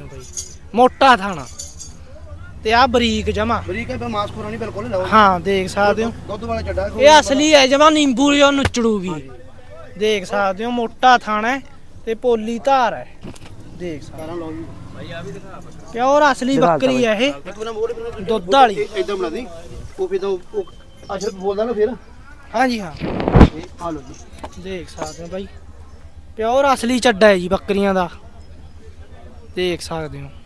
हो भाई मोटा थाना ते आ बरीक जमा बरीक है मांसखोरा नहीं बिल्कुल लाओ। हाँ देख सकते हो दुध वाला चड्डा ये असली है जमा नींबू जो नुचड़ूगी देख सकते हो मोटा थाना है ते पोली धार है देख सकते हो प्योर असली बकरी है ये दुध वाली एकदम बना दी वो फिर तो अच्छा बोलदा ना फिर हाँ जी हाँ आ लो जी देख सकते हो भाई प्योर असली चड्डा है जी बकरियां दा देख सकते हो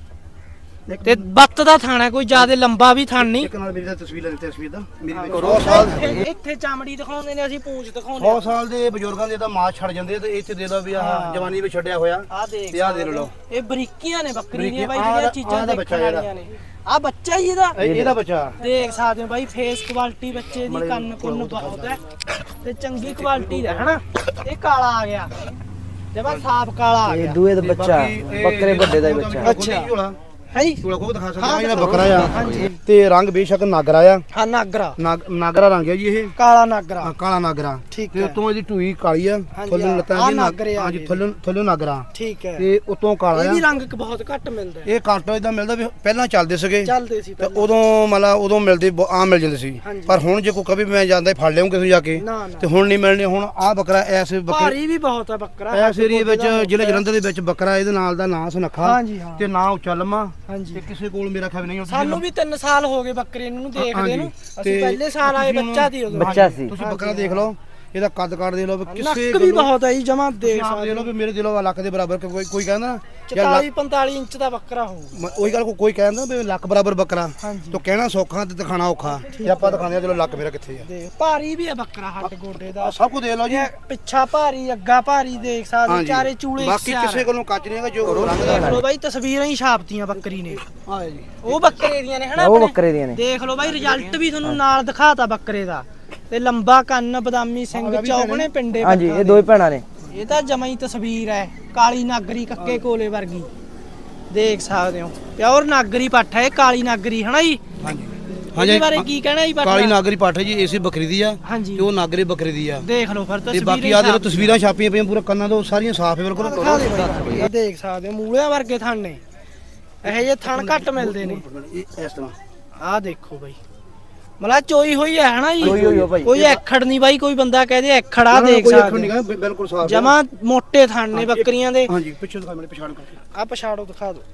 ते ਬੱਤ ਦਾ ਥਾਣਾ ਕੋਈ ਜ਼ਿਆਦਾ ਲੰਬਾ ਵੀ ਥਾਣ ਨਹੀਂ ਇੱਕ ਨਾਲ ਮੇਰੀ ਤਸਵੀਰ ਲੈ ਤਸਵੀਰ ਦਾ ਮੇਰੀ 100 ਸਾਲ ਇੱਥੇ ਚਮੜੀ ਦਿਖਾਉਂਦੇ ਨੇ ਅਸੀਂ ਪੂੰਛ ਦਿਖਾਉਂਦੇ 100 ਸਾਲ ਦੇ ਬਜ਼ੁਰਗਾਂ ਦੇ ਤਾਂ ਮਾਸ ਛੱਡ ਜਾਂਦੇ ਤੇ ਇੱਥੇ ਦੇ ਦੋ ਵੀ ਆਹ ਜਵਾਨੀ ਵਿੱਚ ਛੱਡਿਆ ਹੋਇਆ ਤੇ ਆਹ ਦੇ ਲਓ ਇਹ ਬਰੀਕੀਆਂ ਨੇ ਬੱਕਰੀ ਦੀਆਂ ਬਾਈ ਜਿਹੜੀਆਂ ਚੀਜ਼ਾਂ ਦੇਖਣ ਵਾਲੀਆਂ ਨੇ ਆ ਬੱਚਾ ਹੀ ਇਹਦਾ ਬੱਚਾ ਦੇਖ ਸਕਦੇ ਹੋ ਬਾਈ ਫੇਸ ਕੁਆਲਿਟੀ ਬੱਚੇ ਦੀ ਕੰਨ ਕੁੰਨ ਬਹੁਤ ਹੈ ਤੇ ਚੰਗੀ ਕੁਆਲਿਟੀ ਦਾ ਹਨਾ ਇਹ ਕਾਲਾ ਆ ਗਿਆ ਜਮਾ ਸਾਫ ਕਾਲਾ ਆ ਗਿਆ ਇਹ ਦੂਏ ਦਾ ਬੱਚਾ ਬੱਕਰੇ ਵੱਡੇ ਦਾ ਬੱਚਾ ਅੱਛਾ है ਝੋਲਾ ਕੋ ਦਿਖਾ ਸਕਦਾ ਜਿਹੜਾ ਬੱਕਰਾ ਆ ਤੇ ਰੰਗ ਬੇਸ਼ੱਕ ਨਾਗਰਾ ਆ ਹਾਂ ਨਾਗਰਾ ਨਾਗਰਾ ਰੰਗ ਹੈ ਜੀ ਇਹ ਕਾਲਾ ਨਾਗਰਾ ਕਾਲਾ ਨਾਗਰਾ ਠੀਕ ਤੇ ਉਤੋਂ ਇਹਦੀ ਢੂਈ ਕਾਲੀ ਆ ਥੱਲੋਂ ਲੱਤਾਂ ਦੀ ਹਾਂਜੀ ਥੱਲੋਂ ਨਾਗਰਾ ਠੀਕ ਹੈ ਤੇ ਉਤੋਂ ਕਾਲਾ ਆ ਇਹਦੀ ਰੰਗ ਬਹੁਤ ਘੱਟ ਮਿਲਦਾ ਇਹ ਘੱਟ ਇਦਾਂ ਮਿਲਦਾ ਵੀ ਪਹਿਲਾਂ ਚੱਲਦੇ ਸੀਗੇ ਸੀ ਤੇ ਉਦੋਂ ਮਤਲਬ ਉਦੋਂ ਮਿਲਦੇ ਆਮ ਮਿਲ ਜਾਂਦੇ ਸੀ ਪਰ ਹੁਣ ਜੇ ਕੋਈ ਕभी ਮੈਂ ਜਾਂਦਾ ਫੜ ਲਿਆਉਂ ਕਿਸੇ ਜਾ ਕੇ ਤੇ ਹੁਣ ਨਹੀਂ ਮਿਲਣੇ ਹੁਣ ਆਹ ਬੱਕਰਾ ਐਸੇ ਭਾਰੀ ਵੀ ਬਹੁਤ ਹੈ ਬੱਕਰਾ ਐਸ ਏਰੀਏ ਵਿੱਚ ਜ਼ਿਲ੍ਹੇ ਜਲੰਧਰ ਦੇ ਵਿੱਚ ਬੱਕਰਾ ਇਹਦੇ ਨਾਲ ਦਾ ਨਾਂ ਸੁਨੱਖਾ ਤੇ ਨਾਂ ਉੱਚਾ ਲੰਮਾ ਤੇ ਕਿਸੇ ਕੋਲ ਮੇਰਾ ਖਿਆਲ ਨਹੀਂ ਸਾਨੂੰ ਵੀ 3 ਸਾਲ ਹੋ ਗਏ ਬੱਕਰੇ ਨੂੰ ਦੇਖਦੇ ਨੂੰ ਅਸੀਂ ਪਹਿਲੇ ਸਾਲ ਆਏ ਬੱਚਾ ਸੀ ਤੁਸੀਂ ਬੱਕਰਾ ਦੇਖ ਲਓ ਇਹਦਾ ਕੱਦ ਕਾਟ ਦੇ ਲਓ ਕਿਸੇ ਵੀ ਬਹੁਤ ਹੈ ਜੀ ਜਮਾ ਦੇਖ ਸਕਦੇ ਲਓ ਵੀ ਮੇਰੇ ਦਿਲੋਂ ਲੱਖ ਦੇ ਬਰਾਬਰ ਕੋਈ ਕਹਿੰਦਾ 44 45 ਇੰਚ ਦਾ ਬੱਕਰਾ ਹੋਊ ਉਹੀ ਗੱਲ ਕੋਈ ਕਹਿੰਦਾ ਵੀ ਲੱਖ ਬਰਾਬਰ ਬੱਕਰਾ ਤੋ ਕਹਿਣਾ ਸੌਖਾ ਤੇ ਦਿਖਾਣਾ ਔਖਾ ਜੇ ਆਪਾਂ ਦਿਖਾਉਂਦੇ ਚਲੋ ਲੱਖ ਮੇਰਾ ਕਿੱਥੇ ਆ ਭਾਰੀ ਵੀ ਹੈ ਬੱਕਰਾ ਹੱਡ ਗੋਡੇ ਦਾ ਸਭ ਕੁਝ ਦੇ ਲਓ ਜੀ ਪਿੱਛਾ ਭਾਰੀ ਅੱਗਾ ਭਾਰੀ ਦੇਖ ਸਕਦੇ ਚਾਰੇ ਚੂਲੇ ਬਾਕੀ ਕਿਸੇ ਕੋਲੋਂ ਕੱਚ ਨਹੀਂ ਹੈਗਾ ਜੋ ਦੇਖ ਲਓ ਬਾਈ ਤਸਵੀਰਾਂ ਹੀ ਛਾਪਤੀਆਂ ਬੱਕਰੀ ਨੇ ਹਾਂ ਜੀ ਉਹ ਬੱਕਰੇ ਦੀਆਂ ਨੇ ਹਨਾ ਉਹ ਬੱਕਰੇ ਦੀਆਂ ਨੇ ਦੇਖ ਲਓ ਬਾਈ ਰਿਜ਼ਲਟ ਵੀ ਤੁਹਾਨੂੰ ਨਾਲ ਦਿਖਾਤਾ ਬੱਕਰੇ ਦਾ ਤੇ ਲੰਬਾ ਕੰਨ ਬਦਾਮੀ ਸਿੰਘ ਚੌਗਣੇ ਪਿੰਡੇ ਹਾਂਜੀ ਇਹ ਦੋਵੇਂ ਭੈਣਾਂ ਨੇ ਇਹ ਤਾਂ ਜਮਾਂ ਹੀ ਤਸਵੀਰ ਹੈ ਕਾਲੀ ਨਾਗਰੀ ਕੱਕੇ ਕੋਲੇ ਵਰਗੀ ਦੇਖ ਸਕਦੇ ਹੋ ਪਿਓਰ ਨਾਗਰੀ ਪੱਠ ਹੈ ਕਾਲੀ ਨਾਗਰੀ ਹਨਾ ਜੀ ਹਾਂਜੀ ਇਹਦੇ ਬਾਰੇ ਕੀ ਕਹਿਣਾ ਜੀ ਕਾਲੀ ਨਾਗਰੀ ਪੱਠ ਹੈ ਜੀ ਇਸੇ ਬੱਕਰੀ ਦੀ ਆ ਤੇ ਉਹ ਨਾਗਰੀ ਬੱਕਰੀ ਦੀ ਆ ਦੇਖ ਲਓ ਫਿਰ ਤੇ ਬਾਕੀ ਆ ਦੇਖੋ ਤਸਵੀਰਾਂ ਛਾਪੀਆਂ ਪਈਆਂ ਪੂਰਾ ਕੰਨਾਂ ਤੋਂ ਸਾਰੀਆਂ ਸਾਫ਼ ਹੈ ਬਿਲਕੁਲ ਇਹ ਦੇਖ ਸਕਦੇ ਹੋ ਮੂਲਿਆਂ ਵਰਗੇ ਥਣ ਨੇ ਇਹੋ ਜਿਹੇ ਥਣ ਘੱਟ ਮਿਲਦੇ ਨੇ ਇਸ ਤਰ੍ਹਾਂ ਆਹ ਦੇਖੋ ਬਾਈ ਮਲਾ ਚੋਈ ਹੋਈ ਹੈ ਹਨਾ ਜੀ ਕੋਈ ਐਖੜ ਨਹੀਂ ਬਾਈ ਕੋਈ ਬੰਦਾ ਕਹਦੇ ਐਖੜ ਆ ਦੇਖ ਸਕਦੇ ਬਿਲਕੁਲ ਸਾਫ਼ ਜਮਾ ਮੋਟੇ ਥਣ ਨੇ ਬੱਕਰੀਆਂ ਦੇ ਹਾਂਜੀ ਪਿੱਛੇ ਦਿਖਾ ਮੈਨੂੰ ਪਛਾਣ ਕਰਕੇ ਆ ਪਛਾੜੋ ਦਿਖਾ ਦਿਓ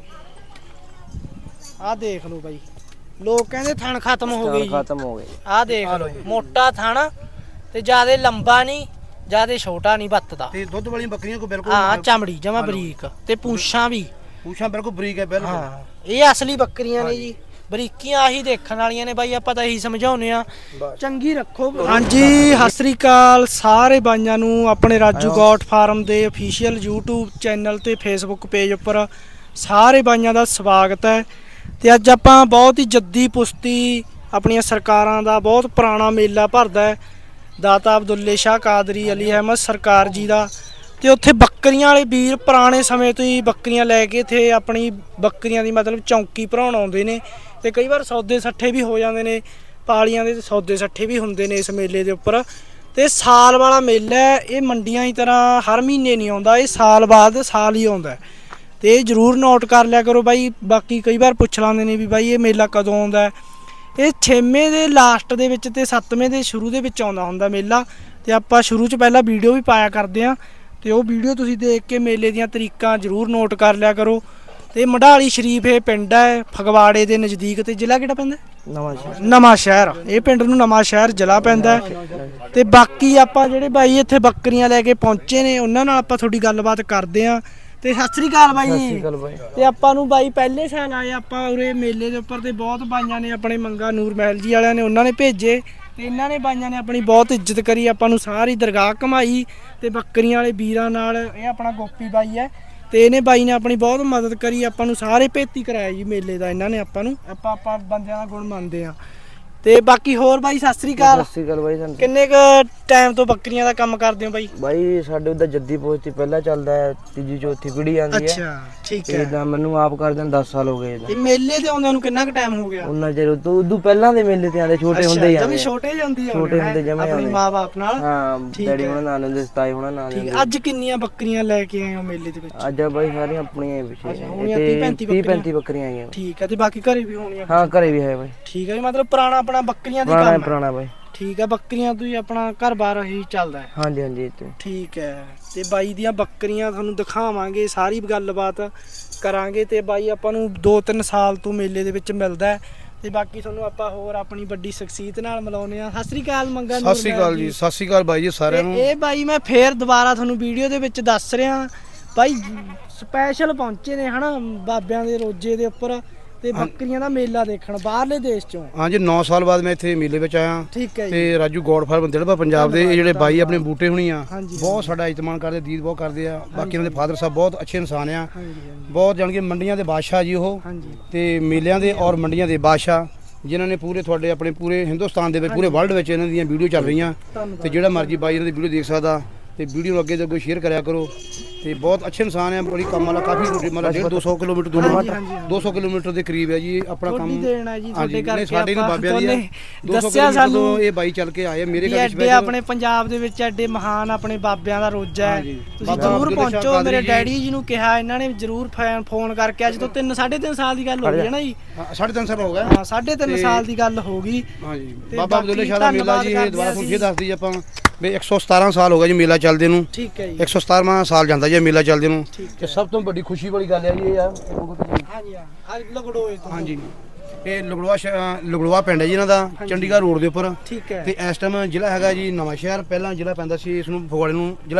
ਆ ਦੇਖ ਲਓ ਬਾਈ ਲੋਕ ਕਹਿੰਦੇ ਥਣ ਖਤਮ ਹੋ ਗਈ ਆ ਦੇਖ ਲਓ ਮੋਟਾ ਥਣ ਤੇ ਜਿਆਦੇ ਲੰਬਾ ਨਹੀਂ ਜਿਆਦੇ ਛੋਟਾ ਨਹੀਂ ਬੱਤਦਾ ਤੇ ਦੁੱਧ ਵਾਲੀਆਂ ਬੱਕਰੀਆਂ ਕੋ ਬਿਲਕੁਲ ਹਾਂ ਚਮੜੀ ਜਮਾ ਬਰੀਕ ਤੇ ਪੂਛਾਂ ਬਿਲਕੁਲ ਬਰੀਕ ਹੈ ਬਿਲਕੁਲ ਹਾਂ ਇਹ ਅਸਲੀ ਬੱਕਰੀਆਂ ਨੇ ਜੀ ਬਰੀਕੀਆਂ ਆਹੀ ਦੇਖਣ ਵਾਲੀਆਂ ਨੇ ਬਾਈ ਆਪਾਂ ਤਾਂ ਇਹੀ ਸਮਝਾਉਨੇ ਆ ਚੰਗੀ ਰੱਖੋ ਹਾਂਜੀ ਸਤਿ ਸ੍ਰੀ ਅਕਾਲ ਸਾਰੇ ਬਾਈਆਂ ਨੂੰ ਆਪਣੇ ਰਾਜੂ ਗੋਟ ਫਾਰਮ ਦੇ ਅਫੀਸ਼ੀਅਲ YouTube ਚੈਨਲ ਤੇ Facebook ਪੇਜ ਉੱਪਰ ਸਾਰੇ ਬਾਈਆਂ ਦਾ ਸਵਾਗਤ ਹੈ ਤੇ ਅੱਜ ਆਪਾਂ ਬਹੁਤ ਹੀ ਜੱਦੀ ਪੁਸ਼ਤੀ ਆਪਣੀਆਂ ਸਰਕਾਰਾਂ ਦਾ ਬਹੁਤ ਪੁਰਾਣਾ ਮੇਲਾ ਭਰਦਾ ਹੈ ਦਾਤਾ ਅਬਦੁੱਲੇ ਸ਼ਾਹ ਕਾਦਰੀ ਅਲੀ ਅਹਿਮਦ ਸਰਕਾਰ ਜੀ ਦਾ ਤੇ ਉੱਥੇ ਬੱਕਰੀਆਂ ਵਾਲੇ ਵੀਰ ਪੁਰਾਣੇ ਸਮੇਂ ਤੋਂ ਹੀ ਬੱਕਰੀਆਂ ਲੈ ਕੇ ਇੱਥੇ ਆਪਣੀ ਬੱਕਰੀਆਂ ਦੀ ਮਤਲਬ ਚੌਂਕੀ ਭਰਾਉਣ ਆਉਂਦੇ ਨੇ ਤੇ ਕਈ ਵਾਰ ਸੌਦੇ ਸੱਠੇ ਵੀ ਹੋ ਜਾਂਦੇ ਨੇ ਪਾਲੀਆਂ ਦੇ ਸੌਦੇ ਸੱਠੇ ਵੀ ਹੁੰਦੇ ਨੇ ਇਸ ਮੇਲੇ ਦੇ ਉੱਪਰ ਤੇ ਸਾਲ ਵਾਲਾ ਮੇਲਾ ਹੈ ਇਹ ਮੰਡੀਆਂ ਦੀ ਤਰ੍ਹਾਂ ਹਰ ਮਹੀਨੇ ਨਹੀਂ ਆਉਂਦਾ ਇਹ ਸਾਲ ਬਾਅਦ ਸਾਲ ਹੀ ਆਉਂਦਾ ਤੇ ਇਹ ਜ਼ਰੂਰ ਨੋਟ ਕਰ ਲਿਆ ਕਰੋ ਬਾਈ ਬਾਕੀ ਕਈ ਵਾਰ ਪੁੱਛ ਲਾਂਦੇ ਨੇ ਵੀ ਬਾਈ ਇਹ ਮੇਲਾ ਕਦੋਂ ਆਉਂਦਾ ਇਹ 6ਵੇਂ ਦੇ ਲਾਸਟ ਦੇ ਵਿੱਚ ਤੇ 7ਵੇਂ ਦੇ ਸ਼ੁਰੂ ਦੇ ਵਿੱਚ ਆਉਂਦਾ ਹੁੰਦਾ ਮੇਲਾ ਤੇ ਆਪਾਂ ਸ਼ੁਰੂ 'ਚ ਪਹਿਲਾਂ ਵੀਡੀਓ ਵੀ ਪਾਇਆ ਕਰਦੇ ਆ ਤੇ ਉਹ ਵੀਡੀਓ ਤੁਸੀਂ ਦੇਖ ਕੇ ਮੇਲੇ ਦੀਆਂ ਤਰੀਕਾਂ ਜ਼ਰੂਰ ਨੋਟ ਕਰ ਲਿਆ ਕਰੋ ਤੇ ਮਢਾਲੀ ਸ਼ਰੀਫ ਇਹ ਪਿੰਡ ਹੈ ਫਗਵਾੜੇ ਦੇ ਨਜ਼ਦੀਕ ਤੇ ਜ਼ਿਲ੍ਹਾ ਕਿਹੜਾ ਪੈਂਦਾ ਨਵਾਂ ਸ਼ਹਿਰ ਇਹ ਪਿੰਡ ਨੂੰ ਨਵਾਂ ਸ਼ਹਿਰ ਜ਼ਿਲ੍ਹਾ ਪੈਂਦਾ ਤੇ ਬਾਕੀ ਆਪਾਂ ਜਿਹੜੇ ਬਾਈ ਇੱਥੇ ਬੱਕਰੀਆਂ ਲੈ ਕੇ ਪਹੁੰਚੇ ਨੇ ਉਹਨਾਂ ਨਾਲ ਆਪਾਂ ਥੋੜੀ ਗੱਲਬਾਤ ਕਰਦੇ ਆ ਤੇ ਸਤਿ ਸ੍ਰੀ ਅਕਾਲ ਬਾਈ ਤੇ ਆਪਾਂ ਨੂੰ ਬਾਈ ਪਹਿਲੇ ਸਾਲ ਆਏ ਆਪਾਂ ਉਰੇ ਮੇਲੇ ਦੇ ਉੱਪਰ ਤੇ ਬਹੁਤ ਬਾਈਆਂ ਨੇ ਆਪਣੇ ਮੰਗਾ ਨੂਰ ਮਹਿਲ ਜੀ ਵਾਲਿਆਂ ਨੇ ਉਹਨਾਂ ਨੇ ਭੇਜੇ ਤੇ ਇਹਨਾਂ ਨੇ ਬਾਈਆਂ ਨੇ ਆਪਣੀ ਬਹੁਤ ਇੱਜ਼ਤ ਕਰੀ ਆਪਾਂ ਨੂੰ ਸਾਰੀ ਦਰਗਾਹ ਘਮਾਈ ਤੇ ਬੱਕਰੀਆਂ ਵਾਲੇ ਵੀਰਾਂ ਨਾਲ ਇਹ ਆਪਣਾ ਗੋਪੀ ਬਾਈ ਹੈ ਤੇ ਇਹਨੇ ਬਾਈ ਨੇ ਆਪਣੀ ਬਹੁਤ ਮਦਦ ਕਰੀ ਆਪਾਂ ਨੂੰ ਸਾਰੇ ਭੇਤੀ ਕਰਾਇਆ ਜੀ ਮੇਲੇ ਦਾ ਇਹਨਾਂ ਨੇ ਆਪਾਂ ਨੂੰ ਆਪਾਂ ਬੰਦਿਆਂ ਦਾ ਗੁਣ ਮੰਨਦੇ ਆ ਤੇ ਬਾਕੀ ਹੋਰ ਬਾਈ ਸਤਿ ਸ੍ਰੀ ਅਕਾਲ। ਸਤਿ ਸ੍ਰੀ ਅਕਾਲ ਬਾਈ। ਸਾਨੂੰ ਕਿੰਨੇ ਕ ਟਾਈਮ ਤੋਂ ਬੱਕਰੀਆਂ ਦਾ ਕੰਮ ਕਰਦੇ ਹੋ ਬਾਈ? ਬਾਈ ਸਾਡੇ ਉਹਦਾ ਜੱਦੀ ਪੋਸਟ ਪਹਿਲਾਂ ਚੱਲਦਾ ਹੈ, ਤੀਜੀ ਚੌਥੀ ਪੀੜੀ ਆਂਦੀ ਹੈ। ਅੱਛਾ ਠੀਕ ਹੈ। ਇਦਾਂ ਮੈਨੂੰ ਆਪ ਕਰਦੇ 10 ਸਾਲ ਹੋ ਗਏ। ਤੇ ਮੇਲੇ ਤੇ ਆਉਂਦਿਆਂ ਨੂੰ ਕਿੰਨਾ ਕ ਟਾਈਮ ਹੋ ਗਿਆ? ਉਹਨਾਂ ਚਿਰ ਉਦੋਂ ਪਹਿਲਾਂ ਦੇ ਮੇਲੇ ਤੇ ਆਂਦੇ, ਛੋਟੇ ਹੁੰਦੇ ਹੀ ਆਂਦੇ। ਛੋਟੇ ਜਾਂਦੀ ਆ ਛੋਟੇ ਹੁੰਦੇ ਜਮੇ ਆਪਣੀ ਮਾਂ-ਬਾਪ ਨਾਲ। ਹਾਂ ਡੈਡੀ ਉਹਨਾਂ ਨਾਲ ਹੁੰਦੇ, ਤਾਏ ਉਹਨਾਂ ਨਾਲ ਹੁੰਦੇ। ਅੱਜ ਕਿੰਨੀਆਂ ਬੱਕਰੀਆਂ ਲੈ ਕੇ ਆਏ ਹੋ ਮੇਲੇ ਦੇ ਵਿੱਚ? ਅੱਜ ਬਾਈ ਸਾਰੀਆਂ ਆਪਣੀਆਂ ਪਿੱਛੇ 30-35 ਬੱਕਰੀਆਂ ਆਈਆਂ। ਠੀਕ ਹੈ। ਤੇ ਬਾਕੀ ਘਰੇ ਵੀ ਹੋਣੀਆਂ? ਹਾਂ ਘਰੇ ਵੀ ਹੈ ਬਾਈ। ਠੀਕ ਹੈ, ਮਤਲਬ ਪੁਰਾਣਾ ਆਪਣਾ ਬੱਕਰੀਆਂ ਦੀ ਕੰਮ ਹੈ। ਪੁਰਾਣਾ ਬਾਈ। ਠੀਕ ਹੈ, ਬੱਕਰੀਆਂ ਤੋਂ ਹੀ ਆਪਣਾ ਘਰ-ਬਾਰ ਹੀ ਚੱਲਦਾ ਹੈ। ਹਾਂਜੀ ਹਾਂਜੀ। ਠੀਕ ਹੈ। ਤੇ ਬਾਈ ਦੀਆਂ ਬੱਕਰੀਆਂ ਤੁਹਾਨੂੰ ਦਿਖਾਵਾਂਗੇ, ਸਾਰੀ ਗੱਲਬਾਤ ਕਰਾਂਗੇ। ਤੇ ਬਾਈ ਆਪਾਂ ਨੂੰ 2-3 ਸਾਲ ਤੋਂ ਮੇਲੇ ਦੇ ਵਿੱਚ ਮਿਲਦਾ ਹੈ। ਤੇ ਬਾਕੀ ਤੁਹਾਨੂੰ ਆਪਾਂ ਹੋਰ ਆਪਣੀ ਵੱਡੀ ਸ਼ਖਸੀਅਤ ਨਾਲ ਮਿਲਾਉਂਦੇ ਆ। ਸਤਿ ਸ੍ਰੀ ਅਕਾਲ ਮੰਗਾ। ਸਤਿ ਸ੍ਰੀ ਅਕਾਲ ਜੀ। ਸਤਿ ਸ੍ਰੀ ਅਕਾਲ ਬਾਈ ਜੀ ਸਾਰਿਆਂ ਨੂੰ। ਇਹ ਬਾਈ ਮੈਂ ਫੇਰ ਦੁਬਾਰਾ ਤੁਹਾਨੂੰ ਵੀਡੀਓ ਦੇ ਵਿੱਚ ਦੱਸ ਰਿਹਾ ਬਾਈ, ਸਪੈਸ਼ਲ ਪਹੁੰਚੇ ਨੇ ਹਨਾ ਬਾਬਿਆਂ ਦੇ ਰੋਜੇ ਦੇ ਉੱਪਰ ਤੇ ਬੱਕਰੀਆਂ ਦਾ ਮੇਲਾ ਦੇਖਣ ਬਾਹਰਲੇ ਦੇਸ਼ ਚੋਂ। ਹਾਂਜੀ 9 ਸਾਲ ਬਾਅਦ ਮੈਂ ਇੱਥੇ ਮੇਲੇ ਵਿੱਚ ਆਇਆ। ਠੀਕ ਹੈ ਜੀ। ਤੇ ਰਾਜੂ ਗੋਡ ਫਾਰਮ ਦਿਲਬਾ ਪੰਜਾਬ ਦੇ ਇਹ ਜਿਹੜੇ ਬਾਈ ਆਪਣੇ ਬੂਟੇ ਹੁਣੀ ਆ, ਬਹੁਤ ਸਾਡਾ ਇਤਮਾਨ ਕਰਦੇ, ਦੀਦ ਬਹੁਤ ਕਰਦੇ ਆ। ਬਾਕੀ ਇਹਨਾਂ ਦੇ ਫਾਦਰ ਸਾਹਿਬ ਬਹੁਤ ਅੱਛੇ ਇਨਸਾਨ ਆ, ਬਹੁਤ ਜਾਣ ਕੇ ਮੰਡੀਆਂ ਦੇ ਬਾਦਸ਼ਾਹ ਜੀ ਉਹ, ਤੇ ਮੇਲਿਆਂ ਦੇ ਔਰ ਮੰਡੀਆਂ ਦੇ ਬਾਦਸ਼ਾਹ, ਜਿਨ੍ਹਾਂ ਨੇ ਪੂਰੇ ਤੁਹਾਡੇ ਆਪਣੇ ਪੂਰੇ ਹਿੰਦੁਸਤਾਨ ਦੇ ਵਿੱਚ, ਪੂਰੇ ਵਰਲਡ ਵਿੱਚ ਇਹਨਾਂ ਦੀਆਂ ਵੀਡੀਓ ਚੱਲ ਰਹੀਆਂ। ਤੇ ਜਿਹੜਾ ਮਰਜ਼ੀ ਬਾਈ ਇਹਨਾਂ ਦੀ ਵੀਡੀਓ ਦੇਖ ਸਕਦਾ। ਤੇ ਵੀਡੀਓ ਨੂੰ ਅੱਗੇ ਤੋਂ ਅੱਗੇ ਸ਼ੇਅਰ ਕਰਿਆ ਕਰੋ। ਤੇ ਬਹੁਤ ਅੱਛੇ ਇਨਸਾਨ ਹੈ, ਬੜੀ ਕੰਮ ਵਾਲਾ, ਕਾਫੀ ਮਤਲਬ 150-200 ਕਿਲੋਮੀਟਰ ਦੂਰ, 200 ਕਿਲੋਮੀਟਰ ਦੇ ਕਰੀਬ ਹੈ ਜੀ ਆਪਣਾ ਕੰਮ। ਸਾਡੇ ਨੂੰ ਬਾਬਿਆਂ ਦੀ 200 ਕਿਲੋਮੀਟਰ ਤੋਂ ਇਹ ਬਾਈ ਚੱਲ ਕੇ ਆਏ ਮੇਰੇ ਘਰ। ਆਪਣੇ ਪੰਜਾਬ ਦੇ ਵਿੱਚ ਐਡੇ ਮਹਾਨ ਆਪਣੇ ਬਾਬਿਆਂ ਦਾ ਰੋਜਾ ਹੈ, ਤੁਸੀਂ ਜ਼ਰੂਰ ਪਹੁੰਚੋ। ਮੇਰੇ ਡੈਡੀ ਜੀ ਨੂੰ ਕਿਹਾ, ਇਹਨਾਂ ਨੇ ਜ਼ਰੂਰ ਫੋਨ ਕਰਕੇ। ਅੱਜ ਤੋਂ 3-3.5 ਸਾਲ ਦੀ ਗੱਲ ਹੋ ਗਈ ਹੈ ਨਾ ਜੀ? 3.5 ਸਾਲ ਹੋ ਗਏ। ਹਾਂ 3.5 ਸਾਲ ਦੀ ਗੱਲ ਹੋ ਗਈ। ਹਾਂਜੀ ਬਾਬਾ ਅਬਦੁੱਲਾ ਸ਼ਾਹ ਦਾ ਮੇਲਾ ਜੀ, ਇਹ ਦੁਬਾਰਾ ਤੁਹਾਨੂੰ ਫੇਰ ਦੱਸਦੀ ਆਪਾਂ ਵੀ 117 ਸਾਲ ਹੋ ਗਿਆ ਜੀ ਮੇਲਾ ਚੱਲਦੇ ਨੂੰ। ਠੀਕ ਹੈ ਜੀ। 117ਵਾਂ ਸਾਲ ਜਾਂਦਾ ਜੀ ਮੇਲਾ ਚੱਲਦੇ ਨੂੰ। ਤੇ ਸਭ ਤੋਂ ਵੱਡੀ ਖੁਸ਼ੀ ਵਾਲੀ ਗੱਲ ਹੈ ਜੀ ਇਹ ਆ। ਹਾਂਜੀ ਹਾਂ ਲਗੜੋਏ ਤੋਂ। ਹਾਂਜੀ ਇਹ ਲਗੜਵਾ ਪਿੰਡ ਹੈ ਜੀ ਇਹਨਾਂ ਦਾ, ਚੰਡੀਗੜ੍ਹ ਰੋਡ ਦੇ ਉੱਪਰ। ਠੀਕ ਹੈ। ਤੇ ਇਸ ਟਾਈਮ ਜ਼ਿਲ੍ਹਾ ਹੈਗਾ ਜੀ ਨਵਾਂ ਸ਼ਹਿਰ, ਪਹਿਲਾਂ ਜ਼ਿਲ੍ਹਾ ਪੈਂਦਾ ਸੀ ਇਸ ਨੂੰ ਫਗਵਾੜੇ ਨੂੰ, ਜ਼ਿਲ੍ਹਾ